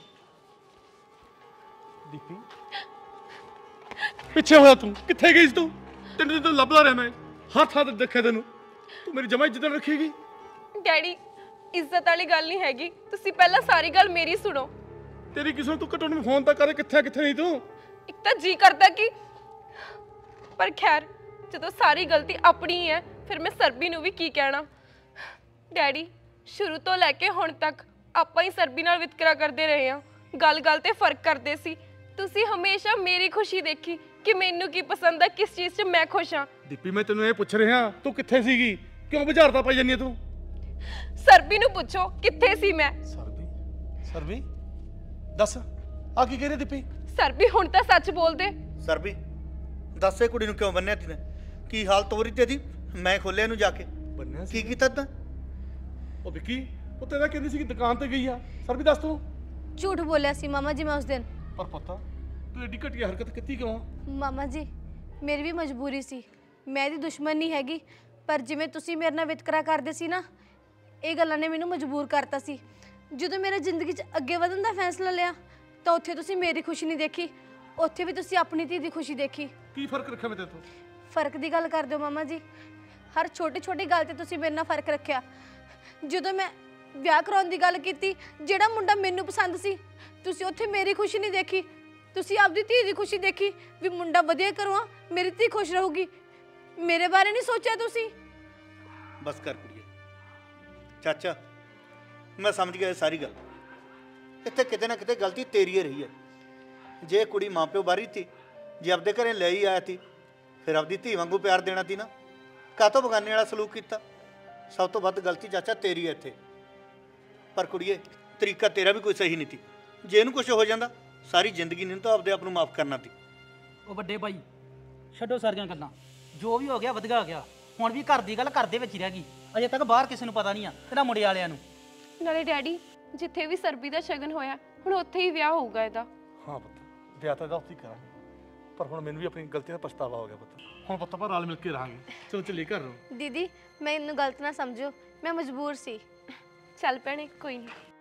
ਦੀਪੀ ਪਿੱਛੇ ਹੋਇਆ ਤੂੰ ਕਿੱਥੇ ਗਈ ਸੀ ਤੂੰ? ਤੈਨੂੰ ਤਾਂ ਲੱਭਦਾ ਰਿਹਾ ਮੈਂ, ਹੱਥ ਹੱਥ ਦੇਖਿਆ ਤੈਨੂੰ। ਤੂੰ ਮੇਰੀ ਜਮਾ ਇੱਜ਼ਤ ਰੱਖੇਗੀ? ਡੈਡੀ ਇੱਜ਼ਤ ਵਾਲੀ ਗੱਲ ਨਹੀਂ ਹੈਗੀ, ਤੁਸੀਂ ਪਹਿਲਾਂ ਸਾਰੀ ਗੱਲ ਮੇਰੀ ਸੁਣੋ। ਤੇਰੀ ਕਿਸੇ ਤੂੰ ਘਟਣ ਨੂੰ ਫੋਨ ਤਾਂ ਕਰੇ, ਕਿੱਥੇ ਕਿੱਥੇ ਨਹੀਂ ਤੂੰ? ਇੱਕ ਤਾਂ ਜੀ ਕਰਦਾ ਕਿ, ਪਰ ਖੈਰ ਜਦੋਂ ਸਾਰੀ ਗਲਤੀ ਆਪਣੀ ਹੀ ਹੈ ਫਿਰ ਮੈਂ ਸਰਬੀ ਨੂੰ ਵੀ ਕੀ ਕਹਿਣਾ। ਡੈਡੀ ਸ਼ੁਰੂ ਤੋਂ ਲੈ ਕੇ ਹੁਣ ਤੱਕ ਆਪਾਂ ਹੀ ਸਰਬੀ ਨਾਲ ਵਿਤਕਰਾ ਕਰਦੇ ਰਹੇ ਹਾਂ, ਗੱਲ-ਗੱਲ ਤੇ ਫਰਕ ਕਰਦੇ ਸੀ। ਤੁਸੀਂ ਹਮੇਸ਼ਾ ਮੇਰੀ ਖੁਸ਼ੀ ਦੇਖੀ ਕਿ ਮੈਨੂੰ ਕੀ ਪਸੰਦ ਹੈ, ਕਿਸ ਚੀਜ਼ 'ਚ ਮੈਂ ਖੁਸ਼ ਹਾਂ। ਦੀਪੀ ਮੈਂ ਤੈਨੂੰ ਇਹ ਪੁੱਛ ਰਿਹਾ ਤੂੰ ਕਿੱਥੇ ਸੀਗੀ, ਕਿਉਂ ਬੁਝਾਰਤਾ ਪਾਈ ਜਾਂਦੀ ਹੈ ਤੂੰ? ਸਰਬੀ ਨੂੰ ਪੁੱਛੋ ਕਿੱਥੇ ਸੀ ਮੈਂ। ਸਰਬੀ ਦੱਸ ਆ ਕੀ ਕਹਿ ਰਹੀ ਦੀਪੀ? ਸਰਬੀ ਹੁਣ ਤਾਂ ਸੱਚ ਬੋਲ ਦੇ। ਸਰਬੀ ਦੱਸ ਇਹ ਕੁੜੀ ਨੂੰ ਕਿਉਂ ਬੰਨਿਆ ਤੀ ਨੇ? ਕੀ ਹਾਲ ਤੋਰੀ ਤੇਰੀ? ਮੈਂ ਖੋਲਿਆ ਇਹਨੂੰ ਜਾ ਕੇ। ਬੰਨਿਆ ਕੀ ਕੀਤਾ ਤਾ? ਉਹ ਵਿੱਕੀ ਉਹ ਤੇਰਾ ਕਹਿੰਦੀ ਸੀ ਕਿ ਦੁਕਾਨ ਤੇ ਗਈ ਆ। ਸਰਬੀ ਦੱਸ ਤੂੰ। ਝੂਠ ਬੋਲਿਆ ਸੀ ਮਾਮਾ ਜੀ ਮੈਂ ਉਸ ਦਿਨ। ਪਰ ਪਤਾ ਤੂੰ ਐਡੀ ਘਟੀਆ ਹਰਕਤ ਕੀਤੀ ਕਿਉਂ? ਮਾਮਾ ਜੀ ਮੇਰੀ ਵੀ ਮਜਬੂਰੀ ਸੀ, ਮੈਂ ਇਹਦੀ ਦੁਸ਼ਮਣ ਨਹੀਂ ਹੈਗੀ, ਪਰ ਜਿਵੇਂ ਤੁਸੀਂ ਮੇਰੇ ਨਾਲ ਵਿਤਕਰਾ ਕਰਦੇ ਸੀ ਨਾ, ਇਹ ਗੱਲਾਂ ਨੇ ਮੈਨੂੰ ਮਜਬੂਰ ਕਰਤਾ ਸੀ। ਜਦੋਂ ਮੇਰਾ ਜ਼ਿੰਦਗੀ 'ਚ ਅੱਗੇ ਵਧਣ ਦਾ ਫੈਸਲਾ ਲਿਆ ਤਾਂ ਉੱਥੇ ਤੁਸੀਂ ਮੇਰੀ ਖੁਸ਼ੀ ਨਹੀਂ ਦੇਖੀ, ਉੱਥੇ ਵੀ ਤੁਸੀਂ ਆਪਣੀ ਧੀ ਦੀ ਖੁਸ਼ੀ ਦੇਖੀ। ਕੀ ਫਰਕ ਰੱਖਿਆ ਮੈਂ ਤੇਰੇ ਤੋਂ? ਫਰਕ ਦੀ ਗੱਲ ਕਰਦੇ ਹੋ ਮਾਮਾ ਜੀ, ਹਰ ਛੋਟੀ ਛੋਟੀ ਗੱਲ ਤੇ ਤੁਸੀਂ ਮੇਰੇ ਨਾਲ ਫਰਕ ਰੱਖਿਆ। ਜਦੋਂ ਮੈਂ ਵਿਆਹ ਕਰਾਉਣ ਦੀ ਗੱਲ ਕੀਤੀ, ਜਿਹੜਾ ਮੁੰਡਾ ਮੈਨੂੰ ਪਸੰਦ ਸੀ, ਤੁਸੀਂ ਉੱਥੇ ਮੇਰੀ ਖੁਸ਼ੀ ਨਹੀਂ ਦੇਖੀ, ਤੁਸੀਂ ਆਪਦੀ ਧੀ ਦੀ ਖੁਸ਼ੀ ਦੇਖੀ ਵੀ ਮੁੰਡਾ ਵਧੀਆ ਕਰਵਾ, ਮੇਰੀ ਧੀ ਖੁਸ਼ ਰਹੂਗੀ। ਮੇਰੇ ਬਾਰੇ ਨਹੀਂ ਸੋਚਿਆ ਤੁਸੀਂ। ਬਸ ਕਰ ਕੁੜੀਏ। ਚਾਚਾ ਮੈਂ ਸਮਝ ਗਿਆ ਇਹ ਸਾਰੀ ਗੱਲ। ਇੱਥੇ ਕਿਤੇ ਨਾ ਕਿਤੇ ਗਲਤੀ ਤੇਰੀ ਹੀ ਰਹੀ ਹੈ। ਜੇ ਕੁੜੀ ਮਾਪਿਓ ਬਾਰੀ ਤੀ, ਜੇ ਆਪਦੇ ਘਰੇ ਲੈ ਹੀ ਆਇਆ ਤੀ, ਫਿਰ ਆਪਦੀ ਧੀ ਵਾਂਗੂ ਪਿਆਰ ਦੇਣਾ ਤੀ ਨਾ। ਕਾਹਤੋਂ ਬਗਾਨੇ ਵਾਲਾ ਸਲੂਕ ਕੀਤਾ? ਸਭ ਤੋਂ ਵੱਧ ਗਲਤੀ ਚਾਚਾ ਤੇਰੀ ਹੈ ਇੱਥੇ। ਪਰ ਕੁੜੀਏ ਤਰੀਕਾ ਤੇਰਾ ਵੀ ਕੋਈ ਸਹੀ ਨਹੀਂ ਤੀ। ਜੇ ਇਹਨੂੰ ਕੁਝ ਹੋ ਜਾਂਦਾ ਸਾਰੀ ਜ਼ਿੰਦਗੀ ਨਹੀਂ ਤਾਂ ਆਪਦੇ ਆਪ ਨੂੰ ਮਾਫ ਕਰਨਾ ਤੀ। ਉਹ ਵੱਡੇ ਭਾਈ ਛੱਡੋ ਸਾਰੀਆਂ ਗੱਲਾਂ, ਜੋ ਵੀ ਹੋ ਗਿਆ ਵਧੀਆ ਹੋ ਗਿਆ। ਹੁਣ ਵੀ ਘਰ ਦੀ ਗੱਲ ਘਰ ਦੇ ਵਿੱਚ ਹੀ ਰਹਿ ਗਈ, ਅਜੇ ਤੱਕ ਬਾਹਰ ਕਿਸੇ ਨੂੰ ਪਤਾ ਨਹੀਂ ਆ ਤੇ ਨਾ ਮੁੰਡੇ ਵਾਲਿਆਂ ਨੂੰ। ਨਾਲੇ ਡੈਡੀ ਜਿੱਥੇ ਵੀ ਸਰਬੀ ਦਾ ਸ਼ਗਨ ਹੋਇਆ ਹੁਣ ਉੱਥੇ ਹੀ ਵਿਆਹ ਹੋਊਗਾ ਇਹਦਾ। ਹਾਂ ਪੁੱਤ ਵਿਆਹ ਤਾਂ ਉੱਥੇ ਹੀ ਕਰਾਂਗੇ, ਪਰ ਹੁਣ ਮੈਨੂੰ ਵੀ ਆਪਣੀ ਗਲਤੀ ਦਾ ਪਛਤਾਵਾ ਹੋ ਗਿਆ ਪੁੱਤ। ਹੁਣ ਪੁੱਤ ਆਪਾਂ ਰਲ ਮਿਲ ਕੇ ਰਹਾਂਗੇ। ਚਲੋ ਚੱਲੀਏ ਘਰ ਨੂੰ। ਦੀਦੀ ਮੈਨੂੰ ਗਲਤ ਨਾ ਸਮਝੋ, ਮੈਂ ਮਜਬੂਰ ਸੀ। ਚੱਲ ਭੈਣੇ ਕੋਈ ਨਹੀਂ।